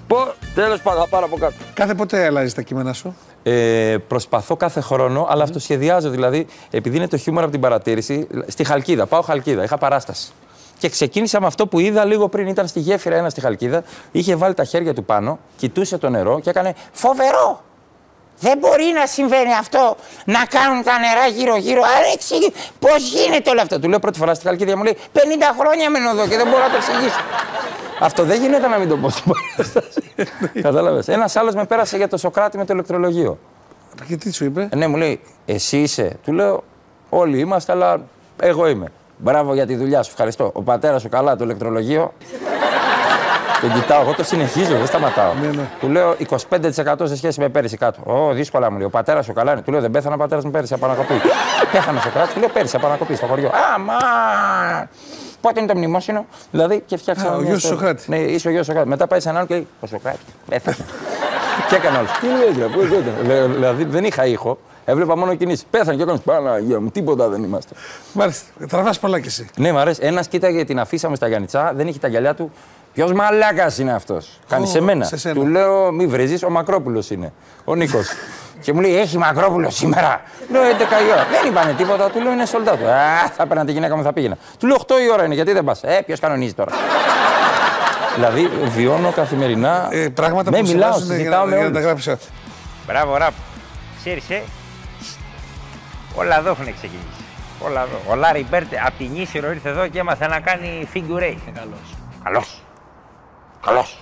Πω, τέλος πάντων, θα πάρω από κάτω. Κάθε πότε αλλάζει τα κείμενα σου? Ε, προσπαθώ κάθε χρόνο, αλλά αυτοσχεδιάζω. Δηλαδή, επειδή είναι το χιούμορ από την παρατήρηση, στη Χαλκίδα. Πάω Χαλκίδα, είχα παράσταση. Και ξεκίνησα με αυτό που είδα λίγο πριν. Ήταν στη γέφυρα ένα στη Χαλκίδα, είχε βάλει τα χέρια του πάνω, κοιτούσε το νερό και έκανε φοβερό! Δεν μπορεί να συμβαίνει αυτό, να κάνουν τα νερά γύρω-γύρω. Άρεξε, πώς γίνεται όλο αυτό? Του λέω πρώτη φορά στη Χαλκίδα, μου λέει πενήντα χρόνια μένω εδώ και δεν μπορώ να το εξηγήσω. Αυτό δεν γίνεται να μην το πω στην παράσταση. Κατάλαβες. Ένας άλλος με πέρασε για το Σωκράτη με το ηλεκτρολογείο. Και τι σου είπε? Ναι, μου λέει, εσύ είσαι? Του λέω, όλοι είμαστε, αλλά εγώ είμαι. Μπράβο για τη δουλειά σου, ευχαριστώ. Ο πατέρας σου καλά, το ηλεκτρολογείο. Τον κοιτάω, εγώ το συνεχίζω, δεν σταματάω. Ναι, ναι. Του λέω είκοσι πέντε τοις εκατό σε σχέση με πέρυσι κάτω. Ω, δύσκολα μου λέει. Ο πατέρας σου καλά είναι. Του λέω δεν πέθανε ο πατέρας μου πέρυσι από ανακοπή. Πέθανε ο Σωκράτης, του λέω πέρυσι από ανακοπή στο χωριό. Αμά! Πότε είναι το μνημόσυνο, δηλαδή και φτιάξα. Ο γιος του Σωκράτη. Ναι, είσαι ο γιος του Σωκράτη. Μετά πάει σε έναν και λέει ο Σωκράτης πέθανε. Και έκανε όλο. Τι λέει, πού ήταν. Δηλαδή δεν είχα ήχο. Έβλεπα μόνο κινήσεις. Πέθανε και έκανε Παναγία μου, τίποτα δεν είμαστε. Μάλιστα. Τραβάς πολλά κι εσύ. Ναι, μ' αρέσει. Ένας κοίταγε την αφίσα μου στα Γιαννιτσά, δεν είχε τα γυαλιά του. Ποιος μαλάκας είναι αυτός? Κάνει Oh, σε μένα. σε Του λέω μη βρίζεις, ο Μακρόπουλος είναι. Ο Νίκος. Και μου λέει έχει Μακρόπουλο σήμερα. Λέω έντεκα η ώρα. Δεν είπανε τίποτα. Του λέω είναι sold out. Α, θα έπαιρνα τη γυναίκα μου, θα πήγαινα. Του λέω οκτώ η ώρα είναι, γιατί δεν πας? Ε, ποιος κανονίζει τώρα? Δηλαδή βιώνω καθημερινά. Ε, πράγματα με που μιλάω, σε βάζουν συζητάω για, με για να τα όλους. γράψω. Μπράβο, ραπ. Ξέρεις, ε. Όλα εδώ έχουν ξεκινήσει. Όλα εδώ. Ο Λάρι Μπέρτ από την Ίσυρο ήρθε εδώ και έμαθε να κάνει figure eight. Είναι καλός. Καλός. Καλός.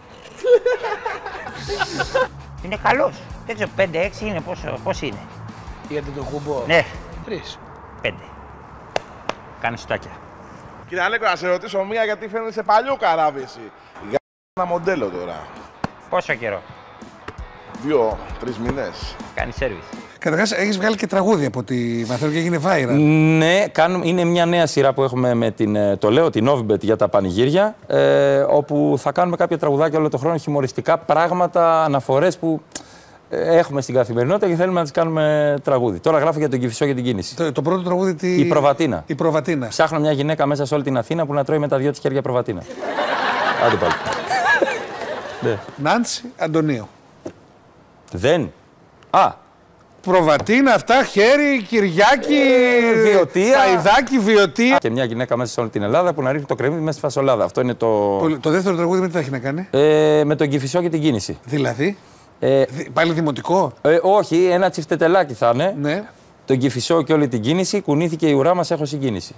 Είναι καλός. Δεν ξέρω, πέντε έξι είναι, πόσο, πώς είναι? Γιατί το κουμπό. Ναι. Τρεις. πέντε. Κάνε σουτάκια. Κύριε Αλέκο, να σε ρωτήσω μία γιατί φαίνεται σε παλιό καράβι εσύ. Για ένα μοντέλο τώρα. Πόσο καιρό? Δύο, τρεις μήνες. Κάνει σέρβις. Καταρχάς έχεις βγάλει και τραγούδια από ό,τι μαθαίνω και έγινε viral. Ναι, κάνουμε, είναι μια νέα σειρά που έχουμε με την, το λέω, την Novibet για τα πανηγύρια, ε, όπου θα κάνουμε κάποια τραγουδάκια όλο τον χρόνο, χιουμοριστικά πράγματα, αναφορές που έχουμε στην καθημερινότητα και θέλουμε να τις κάνουμε τραγούδι. Τώρα γράφω για τον Κηφισό και την κίνηση. Το, το πρώτο τραγούδι τι... Η Προβατίνα. Η Προβατίνα. Ψάχνω μια γυναίκα μέσα σε όλη την Αθήνα που να τρώει με τα δυο της χέρια προβατίνα. Άντε πάλι. Ναι. Νάντσι Αντωνίου. Δεν. Α. Προβατίνα, αυτά, χέρι, Κυριάκη, Βιωτία. Παϊδάκι, Βιωτία. Και μια γυναίκα μέσα σε όλη την Ελλάδα που να ρίχνει το κρεμμύδι μέσα στη φασολάδα. Αυτό είναι το. Το, το δεύτερο τραγούδι με τι θα έχει να κάνει? Ε, με τον Κηφισό και την κίνηση. Δηλαδή. Ε, πάλι δημοτικό. Ε, όχι, ένα τσιφτετελάκι θα είναι. Ναι. Τον Κηφισό και όλη την κίνηση. Κουνήθηκε η ουρά μας, έχω συγκίνηση.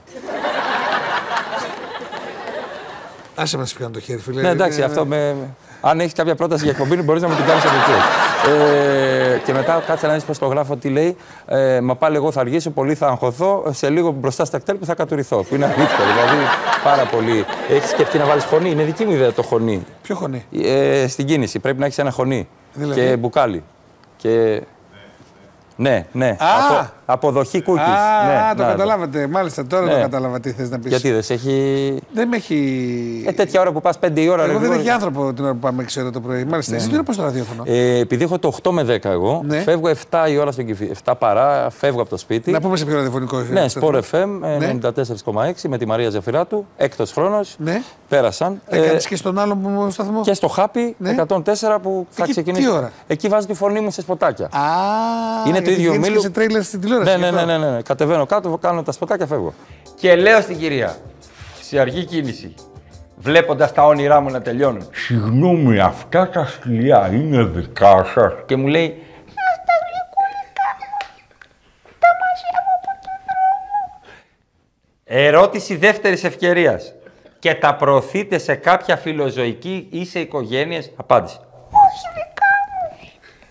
Άσε μας πιάνω το χέρι, φίλε. Ναι, εντάξει, ε, αυτό με. Αν έχεις κάποια πρόταση για εκπομπή, μπορείς να μου την κάνεις από εκεί. Ε, και μετά κάτσε να δεις πως το γράφω τι λέει. Ε, μα πάλι εγώ θα αργήσω, πολύ θα αγχωθώ. Σε λίγο μπροστά στα κτέλ που θα κατουριθώ. Που είναι αλήθεια, δηλαδή πάρα πολύ. Έχεις σκεφτεί να βάλεις χωνί. Είναι δική μου ιδέα το χωνί. Ποιο χωνί? Ε, στην κίνηση πρέπει να έχεις ένα χωνί. Δηλαδή? Και μπουκάλι. Και. Ναι, ναι. Α! Απο, αποδοχή κούκκις. Α, ναι, το να, καταλάβατε. Μάλιστα, τώρα ναι. το κατάλαβα τι θες να πεις. Γιατί δεν σε έχει. Δεν με έχει. Ε, τέτοια ώρα που πας πέντε η ώρα. Εγώ ρε, δεν έχει άνθρωπο την ώρα που πάμε, ξέρω το πρωί. Μάλιστα. Ναι, Εσύ ναι. τι είναι πώς το ραδιόφωνο? Ε, επειδή έχω το οκτώ με δέκα εγώ, Ναι. φεύγω επτά η ώρα στο Κηφί. επτά παρά, φεύγω από το σπίτι. Να πούμε σε ποιο ραδιοφωνικό είσαι. Ναι, Sport εφ εμ Ναι. ενενήντα τέσσερα κόμμα έξι με τη Μαρία Ζεφυράτου. Έκτος χρόνος. Ναι. Πέρασαν. Θα κάνεις και στον άλλο μου σταθμό. Και στο Χάπι Ναι. εκατόν τέσσερα που θα Εκεί ξεκινήσει. τι ώρα? Εκεί βάζω τη φωνή μου σε σποτάκια. Α, Είναι το γιατί ίδιο βγαίνεις μήλο. και σε τρέιλερ στην τηλεόραση. Ναι, γι' ναι, αυτό. ναι, ναι, ναι. Κατεβαίνω κάτω, κάνω τα σποτάκια, φεύγω. Και λέω στην κυρία, σε αργή κίνηση, βλέποντας τα όνειρά μου να τελειώνουν. Συγγνώμη, αυτά τα σκυλιά είναι δικά σας? Και μου λέει, Αυτά γλυκούλικα μου, τα μαζεύω από τον δρόμο. ερώτηση δεύτερης ευκαιρίας. Και τα προωθείτε σε κάποια φιλοζωική ή σε οικογένειες? Απάντηση. Όχι δικά μου.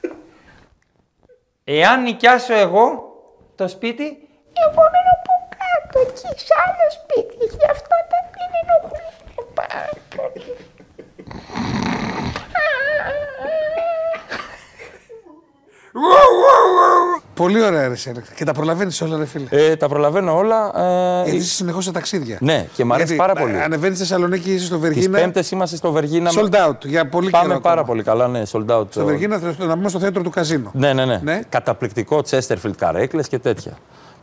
Εάν νοικιάσω εγώ το σπίτι, Εγώ μένω από κάτω, εκεί, σε άλλο σπίτι. Γι' αυτό δεν την ενοχλώ πάρα πολύ. Πολύ ωραία, ρε Σέλεξ. Και τα προλαβαίνεις όλα, ρε φίλε. Ε, τα προλαβαίνω όλα. Ε, Γιατί είσαι συνεχώς σε ταξίδια. Ναι, και μου αρέσει Γιατί πάρα πολύ. Ανεβαίνεις στη Θεσσαλονίκη, είσαι στο Τις Βεργίνα. Πέμπτες είμαστε στο Βεργίνα. Sold out για πολύ καιρό. Πάμε πάρα ακόμα. πολύ καλά, ναι, sold out. Στο Βεργίνα, να πούμε στο θέατρο του Καζίνο. Ναι, ναι, ναι. Ναι. Καταπληκτικό Chesterfield καρέκλες και τέτοια.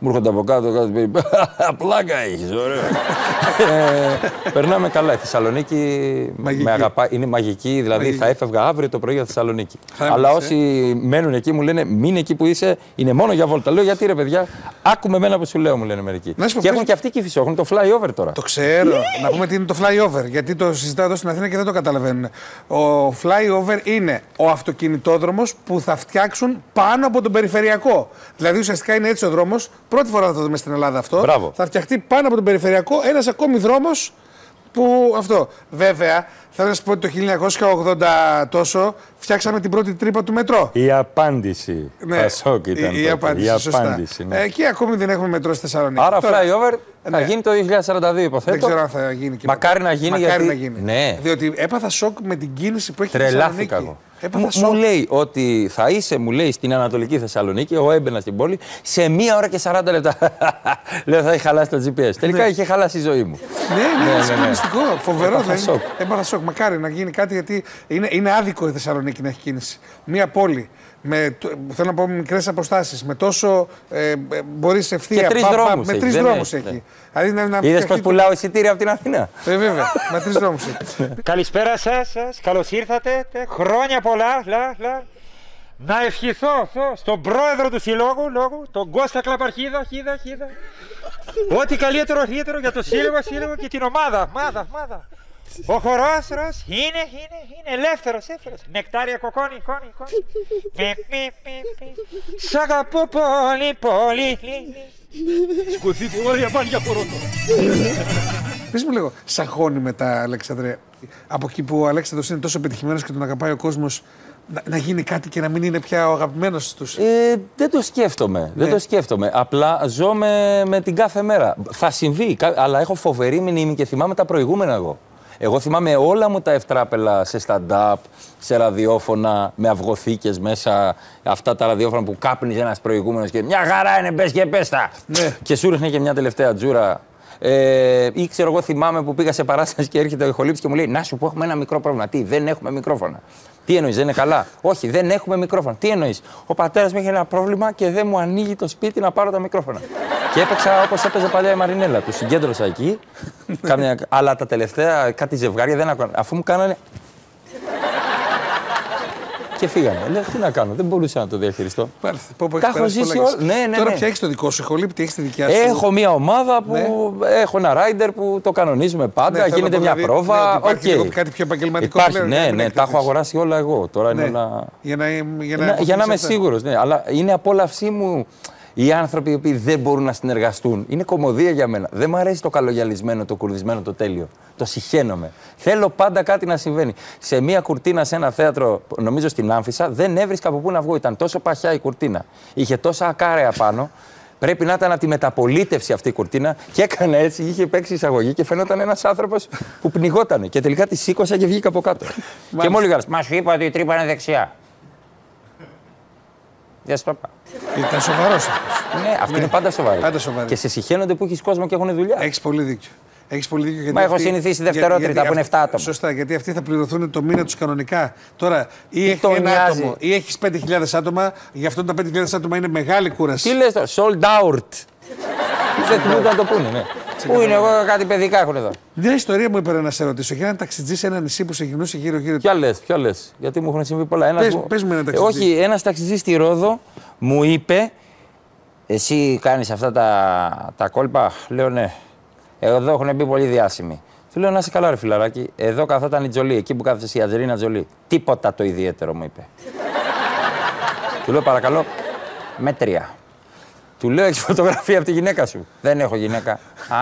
Μου έρχονται από κάτω, κάτω πει, πλάκα έχεις, ωραίο. ε, περνάμε καλά. Η Θεσσαλονίκη με αγαπά, είναι μαγική, δηλαδή μαγική. Θα έφευγα αύριο το πρωί για Θεσσαλονίκη. Θα Αλλά όσοι ε. μένουν εκεί μου λένε, μείνε εκεί που είσαι, είναι μόνο για βόλτα. Λέω, γιατί ρε παιδιά, άκουμε εμένα που σου λέω, μου λένε μερικοί. Και πες... έχουν και αυτοί Κηφισό, έχουν το flyover τώρα. Το ξέρω. Να πούμε τι είναι το flyover, γιατί το συζητάω εδώ στην Αθήνα και δεν το καταλαβαίνουν. Ο flyover είναι ο αυτοκινητόδρομος που θα φτιάξουν πάνω από τον περιφερειακό. Δηλαδή ουσιαστικά είναι έτσι ο δρόμος. Πρώτη φορά θα το δούμε στην Ελλάδα αυτό. Μπράβο. Θα φτιαχτεί πάνω από τον περιφερειακό ένας ακόμη δρόμος που αυτό. Βέβαια, θέλω να σας πω ότι το χίλια εννιακόσια ογδόντα τόσο φτιάξαμε την πρώτη τρύπα του μετρό. Η απάντηση. Ναι, Πασόκ ήταν η, η απάντηση. Η απάντηση ναι. ε, εκεί ακόμη δεν έχουμε μετρό στη Θεσσαλονίκη. Άρα, τώρα, flyover ναι. θα γίνει το δύο χιλιάδες σαράντα δύο, υποθέτω. Δεν ξέρω αν θα γίνει και μακάρι να γίνει. Μακάρι γιατί... να γίνει. Ναι. Διότι έπαθα σοκ με την κίνηση που έχει η Θεσσαλονίκη. Εγώ. Μου, μου λέει ότι θα είσαι, μου λέει, στην Ανατολική Θεσσαλονίκη. Εγώ έμπαινα στην πόλη σε μία ώρα και σαράντα λεπτά. Λέω, θα έχει χαλάσει το τζι πι ες. Τελικά είχε χαλάσει η ζωή μου. Ναι, ναι, είναι συγκλονιστικό. Φοβερό δεν είναι. Έπαθα σοκ. Μακάρι να γίνει κάτι, γιατί είναι, είναι άδικο η Θεσσαλονίκη να έχει κίνηση. Μία πόλη με, θέλω να πω, μικρές αποστάσεις, με τόσο ε, μπορείς ευθεία. Και τρεις δρόμους με τρεις δρόμους έχει. Είδες πως πουλάω εισιτήρια από την Αθήνα. Ε, βέβαια, με τρεις δρόμους έχει. Καλησπέρα σας, καλώς ήρθατε. Χρόνια πολλά. Λα, λα. Να ευχηθώ στον πρόεδρο του συλλόγου, λόγου, τον Κώστα Κλαπαρχίδα, χίδα, χίδα. Ό,τι καλύτερο, καλύτερο για το σύλλογο, σύλλογο και την ομάδα. Μάδα, μάδα. Ο χορός ρος είναι, είναι, είναι ελεύθερος, ελεύθερος. Νεκτάρια κοκόνι, κόνι, κόνι. Μη, μη, μη, μη. Σ' αγαπώ πολύ, πολύ. Σκουθεί του όρια πάνε για χορότο. Πες μου λίγο, σαγώνει μετά, Αλέξανδρε, από εκεί που ο Αλέξανδρος είναι τόσο πετυχημένος και τον αγαπάει ο κόσμος, να, να γίνει κάτι και να μην είναι πια ο αγαπημένος τους. Ε, δεν το σκέφτομαι. Ναι. Δεν το σκέφτομαι. Απλά ζω με, με την κάθε μέρα. Θα συμβεί, αλλά έχω φοβερή μνήμη και θυμάμαι τα προηγούμενα εγώ. Εγώ θυμάμαι όλα μου τα ευτράπελα σε stand-up, σε ραδιόφωνα, με αυγοθήκες μέσα. Αυτά τα ραδιόφωνα που κάπνιζε ένας προηγούμενος και μια χαρά είναι, μπες και πες τα. Ναι. Και σου ρίχνε και μια τελευταία τζούρα. Ε, ή ξέρω εγώ, θυμάμαι που πήγα σε παράσταση και έρχεται ο ηχολήπτης και μου λέει: να σου πω, έχουμε ένα μικρό πρόβλημα. Τι, δεν έχουμε μικρόφωνα. Τι εννοείς, δεν είναι καλά. Όχι, δεν έχουμε μικρόφωνα. Τι εννοείς. Ο πατέρας μου είχε ένα πρόβλημα και δεν μου ανοίγει το σπίτι να πάρω τα μικρόφωνα. Και έπαιξα όπως έπαιζε παλιά η Μαρινέλα. Του συγκέντρωσα εκεί. Κάμια... Αλλά τα τελευταία κάτι ζευγάρια δεν ακούω. Αφού μου κάνανε. Και φύγανε. Λέω, τι να κάνω, δεν μπορούσα να το διαχειριστώ. Πάρθε, πω, πω, τα έχω ζήσει όλα. Ναι, ναι, Τώρα ναι. πια έχεις το δικό σου ηχολήπτη, έχεις τη δικιά σου. Έχω μια ομάδα που. Ναι. Έχω ένα rider που το κανονίζουμε πάντα. Ναι, γίνεται μια δηλαδή, πρόβα. Ναι, υπάρχει okay. κάτι πιο επαγγελματικό. Υπάρχει, πλέον, ναι, ναι, τα έχω αγοράσει όλα εγώ. Τώρα ναι. είναι όλα. Για να, για να, να, για να είμαι σίγουρος. Ναι. Αλλά είναι απόλαυσή μου. Οι άνθρωποι οι οποίοι δεν μπορούν να συνεργαστούν. Είναι κωμωδία για μένα. Δεν μου αρέσει το καλογιαλισμένο, το κουρδισμένο, το τέλειο. Το συχαίνομαι. Θέλω πάντα κάτι να συμβαίνει. Σε μία κουρτίνα σε ένα θέατρο, νομίζω στην Άμφισσα, δεν έβρισκα από πού να βγω. Ήταν τόσο παχιά η κουρτίνα. Είχε τόσα ακάρεα πάνω. Πρέπει να ήταν από τη μεταπολίτευση αυτή η κουρτίνα. Και έκανε έτσι, είχε παίξει εισαγωγή και φαινόταν ένας άνθρωπος που πνιγότανε. Και τελικά τη σήκωσα και βγήκα από κάτω. Και μου έλεγαν: μα σου είπα ότι η τρύπα είναι δεξιά. Δεν στο είπα. Ήταν σοβαρός αυτός. Ναι, αυτή ναι. είναι πάντα σοβαρή. Πάντα σοβαρή. Και σε συχαίνονται που έχεις κόσμο και έχουν δουλειά. Έχεις πολύ δίκιο. Έχεις πολύ δίκιο. Γιατί Μα έχω αυτοί... συνηθίσει δευτερότριτα που είναι επτά άτομα. Σωστά, γιατί αυτοί θα πληρωθούν το μήνα τους κανονικά. Τώρα, ή έχει ένα νοιάζει. άτομο, ή έχεις πέντε χιλιάδες άτομα, γι' αυτό τα πέντε χιλιάδες άτομα είναι μεγάλη κούραση. Τι λες τώρα, sold out. Δεν θυμούνται να το πούνε, ναι. Πού είναι, εγώ κάτι παιδικά έχουν εδώ. Μια ιστορία μου είπε να σε ρωτήσω για έναν ταξιτζή σε ένα νησί που σε γυρνούσε γύρω-γύρω. Ποια λες, ποια λες, γιατί μου έχουν συμβεί πολλά. Πες, που... πες μου ένα ταξιτζή. Όχι, ένας ταξιτζής στη Ρόδο μου είπε, εσύ κάνεις αυτά τα, τα κόλπα. Λέω ναι. Εδώ έχουν μπει πολύ διάσημοι. Του λέω να είσαι καλά, ρε φιλαράκι. Εδώ καθόταν η Τζολί, εκεί που κάθεσαι η Ατζελίνα Τζολί. Τίποτα το ιδιαίτερο, μου είπε. Του λέω παρακαλώ, μέτρια. Του λέω, έχεις φωτογραφία από τη γυναίκα σου. Δεν έχω γυναίκα. Α!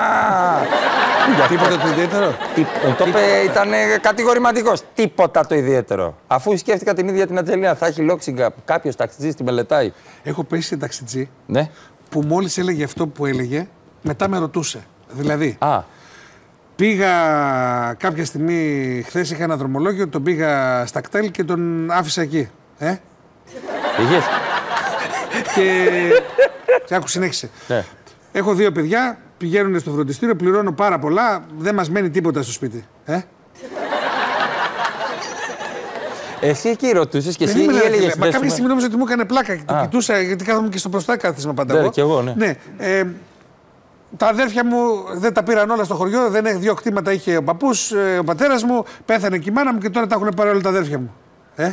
Τίποτα το ιδιαίτερο. Το είπε, ήταν κατηγορηματικός. Τίποτα το ιδιαίτερο. Αφού σκέφτηκα την ίδια την Ατζελίνα, θα έχει λόξιγκα. Κάποιος ταξιτζής τη μελετάει. Έχω πέσει σε ταξιτζή ναι. που μόλις έλεγε αυτό που έλεγε, μετά με ρωτούσε. Δηλαδή, Α. πήγα κάποια στιγμή, χθες είχα ένα δρομολόγιο, τον πήγα στα κτέλ και τον άφησα εκεί. Ε? Πήγες. Και. Και άκου, συνέχισε. Ναι. Έχω δύο παιδιά, πηγαίνουν στο φροντιστήριο, πληρώνω πάρα πολλά, δεν μας μένει τίποτα στο σπίτι. Ε? Εσύ εκεί ρωτούσες και εσύ Περίμενε, έλεγες. Μα κάποια στιγμή νόμιζα ότι μου έκανε πλάκα και το Α. κοιτούσα γιατί κάθομαι και στο μπροστά κάθισμα πάντα. Ναι, εγώ. και εγώ, ναι. ναι. Ε, τα αδέρφια μου δεν τα πήραν όλα στο χωριό, δεν έχει δύο κτήματα είχε ο παππούς, ο πατέρας μου, πέθανε και η μάνα μου και τώρα τα έχουν πάρει όλα τα αδέρφια μου. Ε?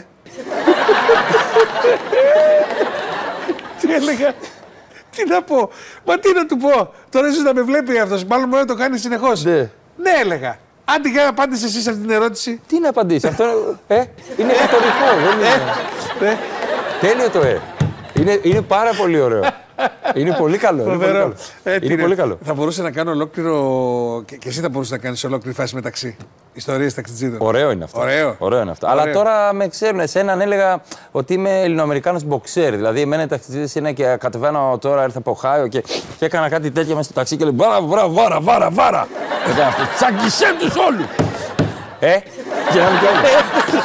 Τι έλεγα, τι να πω, μα τι να του πω, τώρα ίσως να με βλέπει αυτός, μάλλον μπορεί να το κάνει συνεχώς. Ναι, ναι έλεγα. Άντε και απάντησε εσύ σε αυτή την ερώτηση. Τι να απαντήσει, αυτό ε, είναι ρητορικό, δεν είναι. Ε, Τέλειο το ε. Είναι, είναι πάρα πολύ ωραίο. Είναι πολύ καλό. Είναι, πολύ καλό. Ε, είναι πολύ καλό. Θα μπορούσε να κάνω ολόκληρο. Και, και εσύ θα μπορούσε να κάνει ολόκληρη φάση μεταξύ. Ιστορίες ταξιτζίδων. Ωραίο είναι αυτό. Ωραίο. Ωραίο είναι αυτό. Ωραίο. Αλλά τώρα με ξέρουν. Εσέναν έλεγα ότι είμαι Ελληνοαμερικάνος μποξέρ. Δηλαδή, εμένα οι ταξιτζίδες είναι και κατεβαίνω τώρα, ήρθα από Οχάιο και, και έκανα κάτι τέτοια μέσα στο ταξί και λέω βάρα, βάρα, βάρα, βάρα, βάρα. Έκανα αυτό. Τσακισέ τους όλους. Ε, και να μην κι άλλο.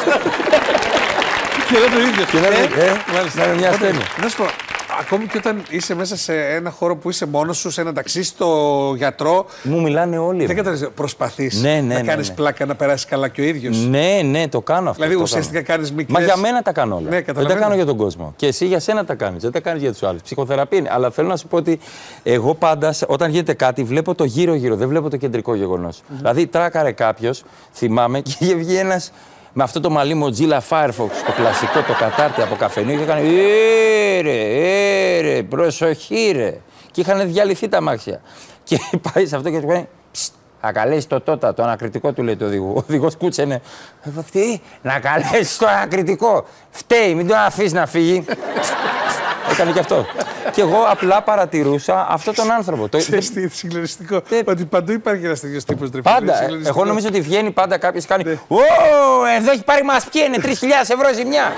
Και δεν το ίδιο. Και να είναι μια ασθένεια. Να σου πω, ακόμη και όταν είσαι μέσα σε ένα χώρο που είσαι μόνος σου, σε ένα ταξί, στο γιατρό. Μου μιλάνε όλοι. Δεν καταλαβαίνω. Προσπαθείς ναι, ναι, να ναι, κάνεις ναι. πλάκα, να περάσεις καλά και ο ίδιος. Ναι, ναι, το κάνω αυτό. Δηλαδή το ουσιαστικά κάνω. κάνεις μικρές. Μα για μένα τα κάνω όλα. Ναι, δεν τα κάνω για τον κόσμο. Και εσύ για σένα τα κάνεις. Δεν τα κάνεις για τους άλλους. Ψυχοθεραπεία είναι. Αλλά θέλω να σου πω ότι εγώ πάντα όταν γίνεται κάτι βλέπω το γύρω-γύρω, δεν βλέπω το κεντρικό γεγονός. Mm-hmm. Δηλαδή τράκαρε κάποιος, θυμάμαι, και είχε βγει ένας. Με αυτό το μαλλί Mozilla Firefox, το κλασικό, το κατάρτι από καφενείο και έκανε «Έρε, έρε, προσοχή ρε». Και είχαν διαλυθεί τα αμάξια. Και πάει σε αυτό και του κάνει «Θα καλέσει το τότε, το ανακριτικό», του λέει το οδηγό. Ο οδηγός κούτσενε. «Τι, να καλέσει το ανακριτικό, φταίει, μην τον αφήσει να φύγει». Έκανε και αυτό. Και εγώ απλά παρατηρούσα αυτόν τον άνθρωπο. Ξέρεις τι, συγκλονιστικό. Ότι παντού υπάρχει ένας τέτοιος τύπος τρεφή. Πάντα. Εγώ νομίζω ότι βγαίνει πάντα κάποιος και κάνει «Ω, εδώ έχει πάρει μας πιένε, τρεις χιλιάδες ευρώ ζημιά».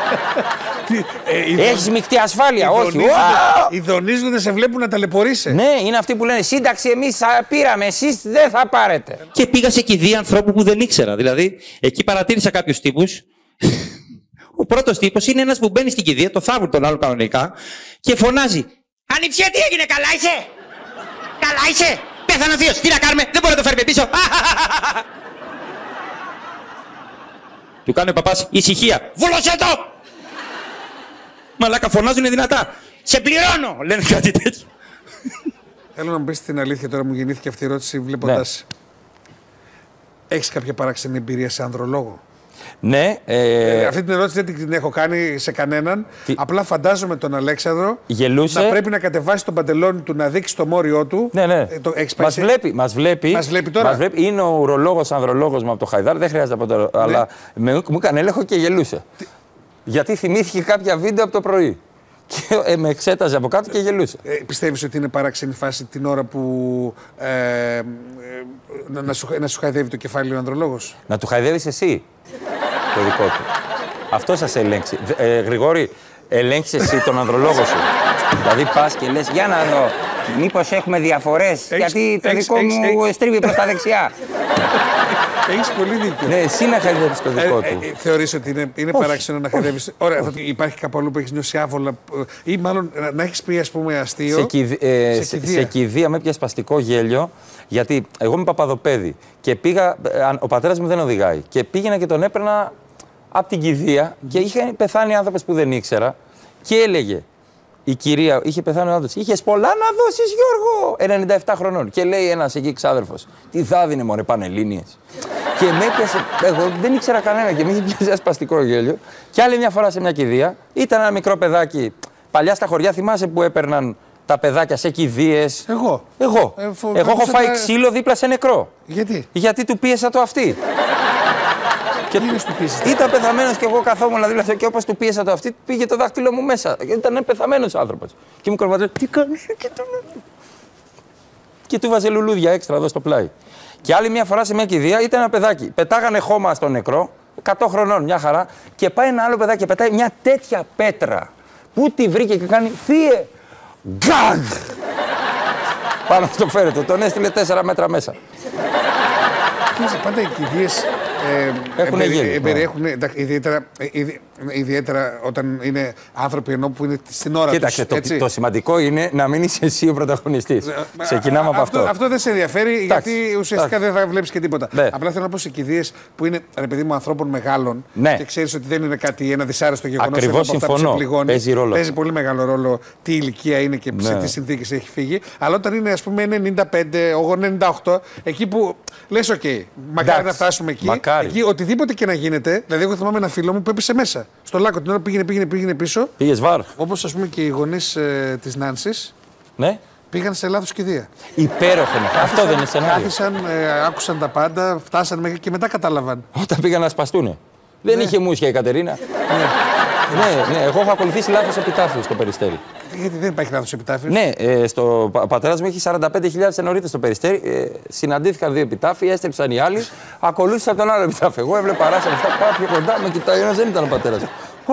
Έχεις μεικτή ασφάλεια, όχι. Οι δονίζοντες σε βλέπουν να ταλαιπωρείσαι. Ναι, είναι αυτοί που λένε «Σύνταξη εμείς πήραμε, εσείς δεν θα πάρετε». Και πήγα σε κηδεία ανθρώπου που δεν ήξερα. Δηλαδή, εκεί παρατήρησα κάποιους τύπους. Ο πρώτος τύπος είναι ένας που μπαίνει στην κηδεία, το θάβουν τον άλλο κανονικά και φωνάζει «Ανιψιέ, τι έγινε, καλά είσαι! Καλά είσαι! Πέθανε ο θείος, τι να κάνουμε, δεν μπορεί να το φέρουμε πίσω!» Του κάνει ο παπάς «Ησυχία, βούλωσέ το!» Μαλάκα, φωνάζουνε δυνατά «Σε πληρώνω!» λένε κάτι τέτοιο. Θέλω να μου πεις την αλήθεια τώρα, μου γεννήθηκε αυτή η ερώτηση βλέποντας. Ναι. Έχεις κάποια παράξενη εμπειρία σε ανδρολόγο? Ναι. Ε... Αυτή την ερώτηση δεν την έχω κάνει σε κανέναν. Τι... Απλά φαντάζομαι τον Αλέξανδρο Γελούσε. να πρέπει να κατεβάσει τον παντελόνι του, να δείξει το μόριό του. Ναι, ναι. Το... Μας βλέπει, μας βλέπει. Μας βλέπει τώρα. Μας βλέπει. Είναι ο ουρολόγος, ανδρολόγος μου από το Χαϊδάρ. Δεν χρειάζεται από το. Ναι. Αλλά με... μου έκανε έλεγχο και γελούσε. Τι... Γιατί θυμήθηκε κάποια βίντεο από το πρωί. Και ε, με εξέταζε από κάτω και γελούσε. Ε, πιστεύεις ότι είναι παράξενη φάση την ώρα που ε, ε, να, να, σου, να σου χαϊδεύει το κεφάλι ο ανδρολόγος? Να του χαϊδεύεις εσύ το δικό του. Αυτό σας ελέγξει. Ε, Γρηγόρη, ελέγχεις εσύ τον ανδρολόγο σου. Δηλαδή πας και λες, για να δω, μήπως έχουμε διαφορές, έχεις, γιατί το έχεις, δικό έχεις, μου έχεις, στρίβει προς τα δεξιά. Έχεις πολύ δίκιο. Ναι, εσύ να χαϊδεύεις το δικό ε, του. Ε, ε, θεωρείς ότι είναι, είναι παράξενο να χαϊδεύεις? Ωραία, θα, υπάρχει κάπου αλλού που έχεις νιώσει άβολα ή μάλλον να, να έχεις πει, ας πούμε, αστείο? Σε, κηδ, ε, σε, κηδεία. σε κηδεία με πια σπαστικό γέλιο, γιατί εγώ είμαι παπαδοπέδι και πήγα, ο πατέρας μου δεν οδηγάει και πήγαινα και τον έπαιρνα από την κηδεία και είχε πεθάνει άνθρωπος που δεν ήξερα και έλεγε, η κυρία, είχε πεθάνει ο άντρας, είχες πολλά να δώσεις, Γιώργο, ενενήντα επτά χρονών. Και λέει ένας εκεί ξάδερφος, τι θα δίνε μωρέ Πανελλήνιες. Και με έπιασε, εγώ δεν ήξερα κανένα και με είχε πιάσει ένα σπαστικό γέλιο. Και άλλη μια φορά σε μια κηδεία, ήταν ένα μικρό παιδάκι, παλιά στα χωριά θυμάσαι που έπαιρναν τα παιδάκια σε κηδείες. Εγώ. Εγώ. Ε, φο... Εγώ έχω φάει τα... ξύλο δίπλα σε νεκρό. Γιατί? Γιατί του πίεσα το αυτί. Και του πίεσε. Ήταν πεθαμένος και εγώ καθόμουν δίπλα και όπως του πίεσα το αυτί, πήγε το δάχτυλο μου μέσα. Ήταν πεθαμένος άνθρωπος. Και μου κορβατζέ, τι κάνεις και το... Και του βάζε λουλούδια έξτρα εδώ στο πλάι. Και άλλη μια φορά σε μια κηδεία ήταν ένα παιδάκι. Πετάγανε χώμα στο νεκρό, εκατό χρονών, μια χαρά, και πάει ένα άλλο παιδάκι και πετάει μια τέτοια πέτρα. Πού τη βρήκε και κάνει θύε. Γκάγ! Πάνω στο φέρετο, τον έστειλε τέσσερα μέτρα μέσα. Πάντα οι κηδείες Ε, Έχουν εμπειρι, γίνει. Περιέχουν, ιδιαίτερα, ιδιαίτερα, ιδιαίτερα όταν είναι άνθρωποι ενώ που είναι στην ώρα Κοίταξε, τους. το, το σημαντικό είναι να μην είσαι εσύ ο πρωταγωνιστής. Ξεκινάμε από αυτό. Αυτό, αυτό δεν σε ενδιαφέρει, Τάξη. γιατί ουσιαστικά Τάξη. δεν θα βλέπεις και τίποτα. Ναι. Απλά θέλω να πω σε κηδείες που είναι, ρε παιδί μου, ανθρώπων μεγάλων ναι. και ξέρεις ότι δεν είναι κάτι, ένα δυσάρεστο γεγονός. Ακριβώς συμφωνώ. Παίζει, ρόλο. Παίζει πολύ μεγάλο ρόλο τι ηλικία είναι και ναι. σε τι συνθήκες έχει φύγει. Αλλά όταν είναι, ας πούμε, ενενήντα πέντε, ενενήντα οκτώ, εκεί που λες, οκ, okay, μακάρι να φτάσουμε εκεί, εκεί. Οτιδήποτε και να γίνεται. Δηλαδή, εγώ θυμάμαι ένα φίλο μου που έπεσε μέσα στο λάκκο την ώρα πήγαινε, πήγαινε, πήγαινε πίσω. Πήγες βάρ. Όπως ας πούμε και οι γονείς ε, της Νάνσης. Ναι. Πήγαν σε λάθος κηδεία. Υπέροχο είναι. Αυτό δεν είναι σενάριο. Κάθισαν, ε, άκουσαν τα πάντα, φτάσαν μέχρι και μετά κατάλαβαν. Όταν πήγαν να σπαστούνε. Δεν ναι. είχε μουσια η Κατερίνα. ναι, ναι, εγώ έχω ακολουθήσει λάθος επιτάφιο στο Περιστέρι. Γιατί δεν υπάρχει λάθος επιτάφιο. Ναι, ε, στο, ο πατέρας μου έχει σαράντα πέντε χιλιάδες ενορίτες στο Περιστέρι. Ε, συναντήθηκαν δύο επιτάφοι, έστρεψαν οι άλλοι. Ακολούθησαν τον άλλο επιτάφιο. Εγώ έβλεπα παράστα αυτά, πάω πιο κοντά, με κοιτάει ένας, δεν ήταν ο πατέρας μου.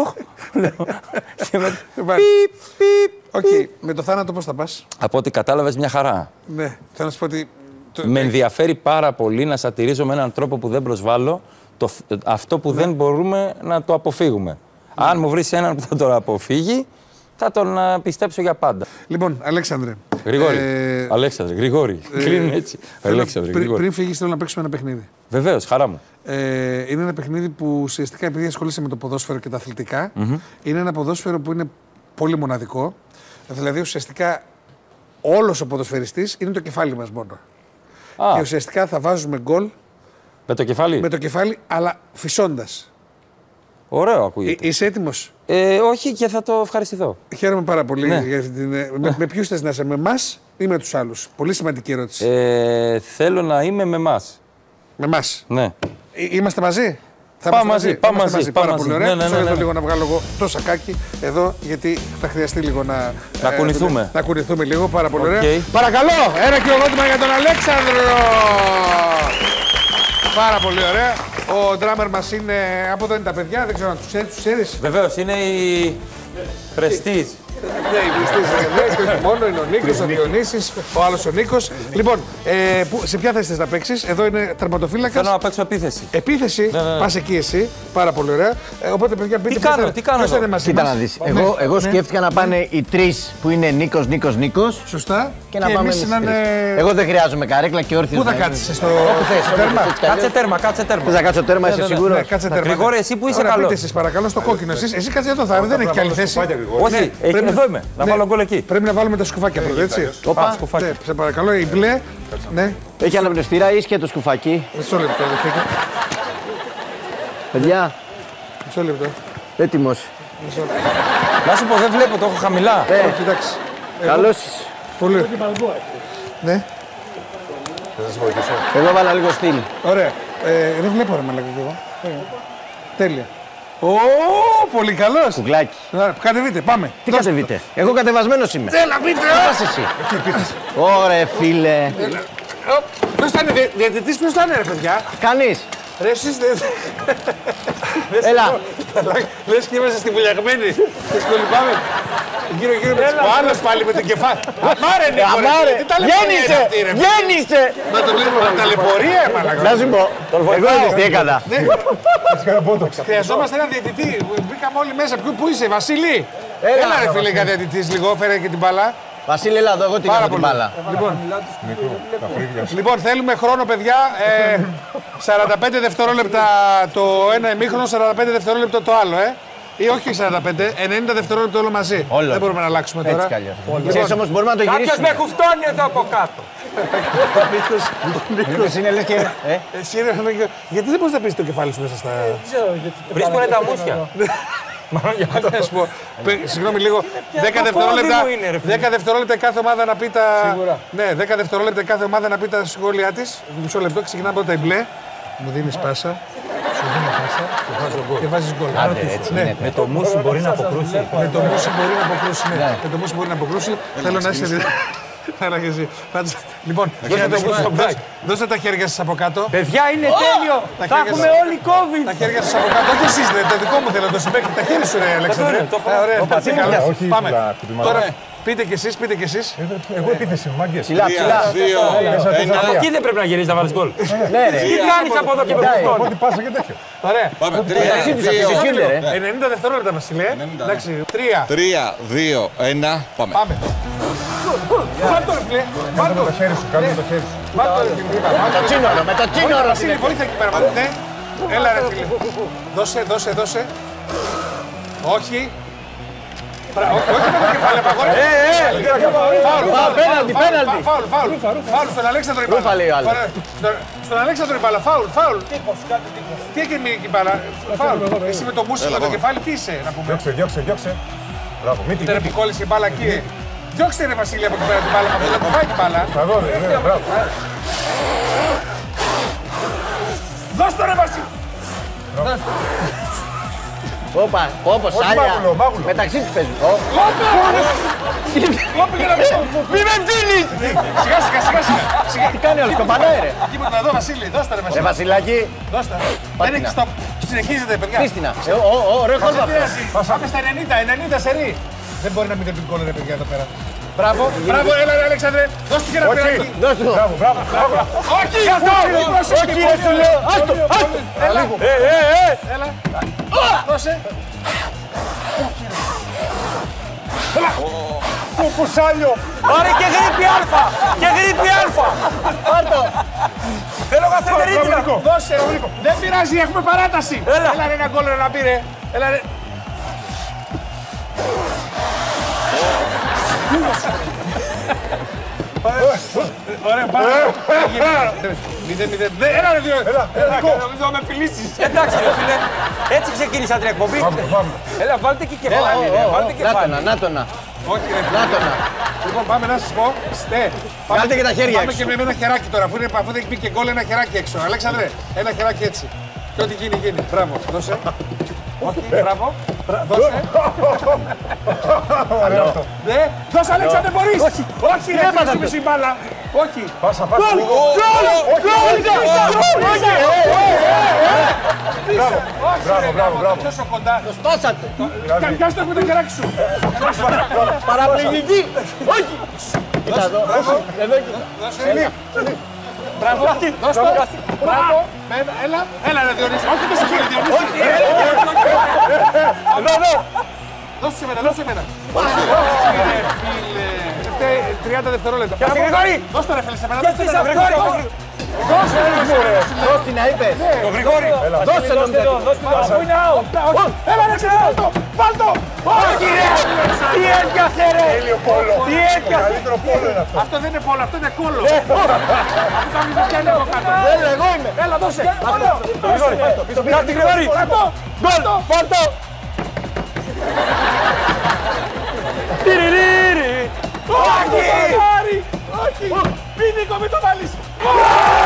Οκ, με το θάνατο πώς θα πας? Από ό,τι κατάλαβες, μια χαρά. Ναι, θέλω να σου πω ότι. Με ενδιαφέρει πάρα πολύ να σατυρίζω με έναν τρόπο που δεν προσβάλλω το, αυτό που ναι. δεν μπορούμε να το αποφύγουμε. Ναι. Αν μου βρεις έναν που θα τον αποφύγει, θα τον uh, πιστέψω για πάντα. Λοιπόν, Αλέξανδρε. Γρηγόρη. Ε, Αλέξανδρε, Γρηγόρη. Ε, Κλείνουν έτσι. Αλέξανδρε, πριν, πριν φύγεις, θέλω να παίξουμε ένα παιχνίδι. Βεβαίως, χαρά μου. Ε, είναι ένα παιχνίδι που ουσιαστικά, επειδή ασχολείσαι με το ποδόσφαιρο και τα αθλητικά, mm-hmm. είναι ένα ποδόσφαιρο που είναι πολύ μοναδικό. Δηλαδή, ουσιαστικά, όλος ο ποδοσφαιριστής είναι το κεφάλι μας μόνο. Ah. Και ουσιαστικά θα βάζουμε γκολ. Με το κεφάλι. Με το κεφάλι, αλλά φυσώντας. Ωραίο ακούγεται. Ε, είσαι έτοιμος? Ε, όχι και θα το ευχαριστηθώ. Χαίρομαι πάρα πολύ. Ναι. Για την, ναι. Με, με ποιους θες να είσαι, με εμάς ή με τους άλλους? Πολύ σημαντική ερώτηση. Ε, θέλω να είμαι με εμάς. Με εμάς. Ναι. Ε, είμαστε μαζί? Θα πάμε μαζί, πάμε μαζί, μαζί. Πάμε Πάρα μαζί. πολύ ωραία. Ναι, ναι, ναι, ναι, ναι. λίγο να βγάλω εγώ το σακάκι εδώ, γιατί θα χρειαστεί λίγο να... Να ε, κουνηθούμε. Να, να κουνηθούμε λίγο, πάρα πολύ okay. ωραία. Παρακαλώ, ένα χειροκρότημα για τον Αλέξανδρο. Πάρα πολύ ωραία. Ο ντράμερ μας είναι, από εδώ είναι τα παιδιά, δεν ξέρω αν τους ξέρεις, τους ξέρεις. Βεβαίως, είναι η Πρεστίζ. Ναι, η Πρεστίζ, και όχι μόνο, είναι ο Νίκος, ο Διονύσης, ο άλλος ο Νίκος. Λοιπόν, ε, που, σε ποια θέση θες να παίξεις? Εδώ είναι τερματοφύλακας. Θέλω να παίξω επίθεση. Επίθεση, ναι, ναι. Πας εκεί εσύ, πάρα πολύ ωραία. Ε, οπότε, παιδιά, πείτε τι κάνω, θα, τι κάνω εδώ. Είναι μαζί Κοίτα μας. να δεις. Εγώ, εγώ ναι. σκέφτηκα να πάνε οι τρεις που είναι Νίκος, Νίκος, Νίκος. Σωστά. Και, και να πάμε εμείς είναι... Εγώ δεν χρειάζομαι καρέκλα και όρθιος. Πού θα κάτσεις? Στο τέρμα. Κάτσε τέρμα, κάτσε τέρμα. Θες να κάτσω τέρμα, είσαι σίγουρος? Γρηγόρη, εσύ που είσαι καλός. Πείτε εσείς παρακαλώ στο κόκκινο. Εσύ κάτσε εδώ, δεν έχει άλλη θέση. Όχι, εδώ είμαι. Να βάλω γκολ εκεί. Πρέπει να βάλουμε τα σκουφάκια πρώτα, έτσι. Όπα, σκουφάκια. Σε παρακαλώ, η μπλε. Ναι. Έχει αναπνευστήρα ή και το σκουφάκι? Μισό λεπτό, δεχτείτε. Παιδιά. Μισό λεπτό. Έτοιμος. Να σου πω, δεν βλέπω, το έχω χαμηλά. Ε, κοιτάξτε. Καλώς είσαι. Πολύ. Ναι. Θα σας βοηθήσω. Εγώ βάλα λίγο στυλ. Ωραία. Δεν βλέπω ρε μαλάκα κι εγώ. Τέλεια. Ω, πολύ καλός. Κουκλάκι. Κατεβείτε, πάμε. Τι κατεβείτε? Εγώ κατεβασμένος είμαι. Έλα, πείτε. Πας εσύ. Ωραία, φίλε. Ποιος θα είναι, διαιτητής ποιος θα είναι ρε παιδιά? Κανείς. Ρε εσείς δεν... Έλα. Λες και είμαστε στη βουλιαγμένη. Και σκολυπάμε. Γύρω γύρω με ο άλλος πάλι με το κεφάλι. Αμάρε Νίκο ρε. Γέννησε. Γέννησε. Μα το βλέπω με ταλαιπωρία μαλακά. Να σου πω. Εγώ είδες τι έκανα. Χρειαζόμαστε ένα διαιτητή. Μπήκαμε όλοι μέσα. Πού είσαι Βασίλη? Έλα ρε φίλε για διαιτητής λίγο. Φέρε και την μπάλα. Βασίλη, έλα εδώ, εγώ την κάνω την μπάλα. Λοιπόν, λοιπόν, θέλουμε χρόνο, παιδιά. Ε, σαράντα πέντε δευτερόλεπτα το ένα ημίχρονο, σαράντα πέντε δευτερόλεπτα το άλλο, ε. Ή όχι σαράντα πέντε, ενενήντα δευτερόλεπτα όλο μαζί. Όλο. Δεν μπορούμε να αλλάξουμε τώρα. Έτσι κι αλλιώς. Ξέρεις όμως, μπορούμε να το γυρίσουμε. Κάποιος με κουφτώνει εδώ από κάτω. Νίκος είναι, λες και... Εσύ ρε, γιατί δεν μπορείς να πεις το κεφάλι σου μέσα στα... Βρίσκουνε τα μουσια. Να σου πω, συγγνώμη λίγο, δέκα δευτερόλεπτα κάθε ομάδα να πει τα... Ναι, δέκα δευτερόλεπτα κάθε ομάδα να πει τα σχόλιά της. Μισό λεπτό, ξεκινάμε πρώτα η μπλε. Μου δίνεις πάσα, σου δίνω πάσα και βάζεις γκολ. Με το μουσι μπορεί να αποκρούσει. Με το μουσι μπορεί να αποκρούσει, ναι. Με το μουσι μπορεί να αποκρούσει. Θέλω να είσαι... Έλα και εσύ. Λοιπόν, δώστε τα χέρια σας από κάτω. Παιδιά, είναι τέλειο! Θα έχουμε όλοι COVID! Τα χέρια σας από κάτω. Όχι εσείς, το δικό μου θέλω να το συμπέκτη. Τα χέρια σου, ρε Αλέξανδρε. Ωραία, πάμε. Τώρα Πείτε κι εσείς, πείτε κι εσείς. Εγώ επίθεση, μάγκες. Ψηλά, ψηλά. Από εκεί δεν πρέπει να γυρίσει να βάλεις γκολ. Ναι, ρε. Τι κάνεις από εδώ και προς αυτόν. Ό,τι πάσα και τέτοιο. Ωραία. Πάμε. ενενήντα δευτερόλεπτα, Βασιλέ. Εντάξει, τρία. Τρία, δύο, ένα, πάμε. Πάμε. Βάλτο ρε φίλε. Βάλτο το χέρι σου, κάτω το χέρι σου. Βάλτο ρε φίλε. Με το τσίνορο, με το τσίνορο. Βασίλη, βοήθεια εκεί πέρα. Ναι. Έλα ρε φίλε. Δώσε, δώσε, δώσε. Όχι. Όχι με το κεφάλι, απαγόρευε. Ε, ε, φάουλ, πέναλτι, πέναλτι. Φάουλ, φάουλ, φάουλ, στον Αλέξανδρο η μπάλα. Στον Αλέξανδρο η μπάλα, φάουλ, φάουλ. Τι έκανε εκεί μπάλα, φάουλ. Εσύ με το μουσικό με το κεφάλι τι είσαι, να πούμε. Διώξε, διώξε, διώξε. Μπράβο, μύτη, Τώρα που κόλλησε η μπάλα εκεί. Διώξτε ρε Βασίλη από εκεί πέρα την μπάλα, από εδώ που φάει την μπάλα. Θα δω, ρε, μπράβο. Δώσ' το ρε Βασίλη. Όπα, όπως σάλια. Μεταξύ τους παίζουν. Όπα για να μην με φτύνεις. Σιγά σιγά σιγά σιγά. Τι κάνει ο σκομπανάει ρε. Κοίτα εδώ Βασίλη, δώσ' το ρε Βασίλη. Ρε Βασιλάκη. Δώσ' το. Δεν έχεις το... Συνεχίζετε παιδιά. Πίστινα. Ωραίο κόλπο αυτό. Πάμε στα ενενήντα, ενενήντα σερί. Δεν μπορεί να μην την κόλλε ρε παιδιά εδώ πέρα. Μπράβο, μπράβο, έλα ρε Αλέξανδρε. Δώσ' του και ένα παιδάκι. Δώσ' του. Μπράβο, μπράβο. Όχι, αυτό. Όχι, ρε σου λέω. Άστο, άστο. Έλα, Ε, ε, ε. έλα. Δώσε. Κουκουσάλιο. Πάρε και γρήπη αλφα. Και γρήπη αλφα. Πάρτο. Θέλω καθεντερίτινα. Δώσε, δεν πειράζει, έχουμε παράταση. Έλα ρε ένα γκολ ρε να πήρε. Έλα ρε. Ωραία, πάμε. Μηδέν, μηδέν. Έλα ρε δύο. Νομίζω με φιλήσεις. Εντάξει ρε φίλε, έτσι ξεκίνησα την εκπομπή. Έλα βάλτε και κεφάλι ρε, βάλτε κεφάλι. Νάτονα, νάτονα. Όχι ρε. Νάτονα. Λοιπόν πάμε να σας πω. Στε. Κάντε και τα χέρια Πάμε έξω. και με ένα χεράκι τώρα, αφού δεν έχει πει και γκολ ένα χεράκι έξω. Αλέξανδρε, ένα χεράκι έτσι. Και ό,τι γίνει, γίνει. Μπράβο, δώσε. Όχι, μπράβο. Δώσε. Ναι, δώσε Αλέξανδρε, μπορείς. Όχι, όχι, ρε, θα σου πεις η μπάλα. Όχι. Πάσα, πάσα. Γκολ, Μπράβο, μπράβο, μπράβο. Τόσο κοντά. Το σπάσατε. Πιάσ' το με το χεράκι σου. Παραπληγική. Όχι. Κοίτα εδώ. Εδώ κοίτα. Δώσε. Μπράβο, δώσ' το. Μπράβο, έλα, έλα ρε Διονύση. Όχι τόσο χέρι Διονύση. Εδώ, εδώ. Δώσε εμένα, δώσε εμένα. Φίλε, τριάντα δευτερόλεπτα. Πιάσε Γρηγόρη. Δώστε ρε φίλε σε μένα. Πιάσε σε Γρηγόρη. Δώστε ρε μωρέ. Δώστε την είπε. Το Γρηγόρη. Δώστε τον Δώστε το. Πού είναι out. Έλα ρε ξέρε, βάλτο, βάλτο. Όχι ρε. Τι έπιασε ρε. Τέλειο πόλο. Τι έπιασε. Καλύτερο πόλο είναι αυτό. Αυτό δεν είναι πόλο, αυτό είναι κόλλο. Αυτό θα μην το πιάνει από κάτω. Έλα, εγώ είμαι. Έλα, δώσε. Το Γρηγόρη. Πιάσε Γρηγόρη. Γκολ. Πάρτο. Τυριρύρι. Όχι! Όχι! Μην Νίκο, μην το βάλεις!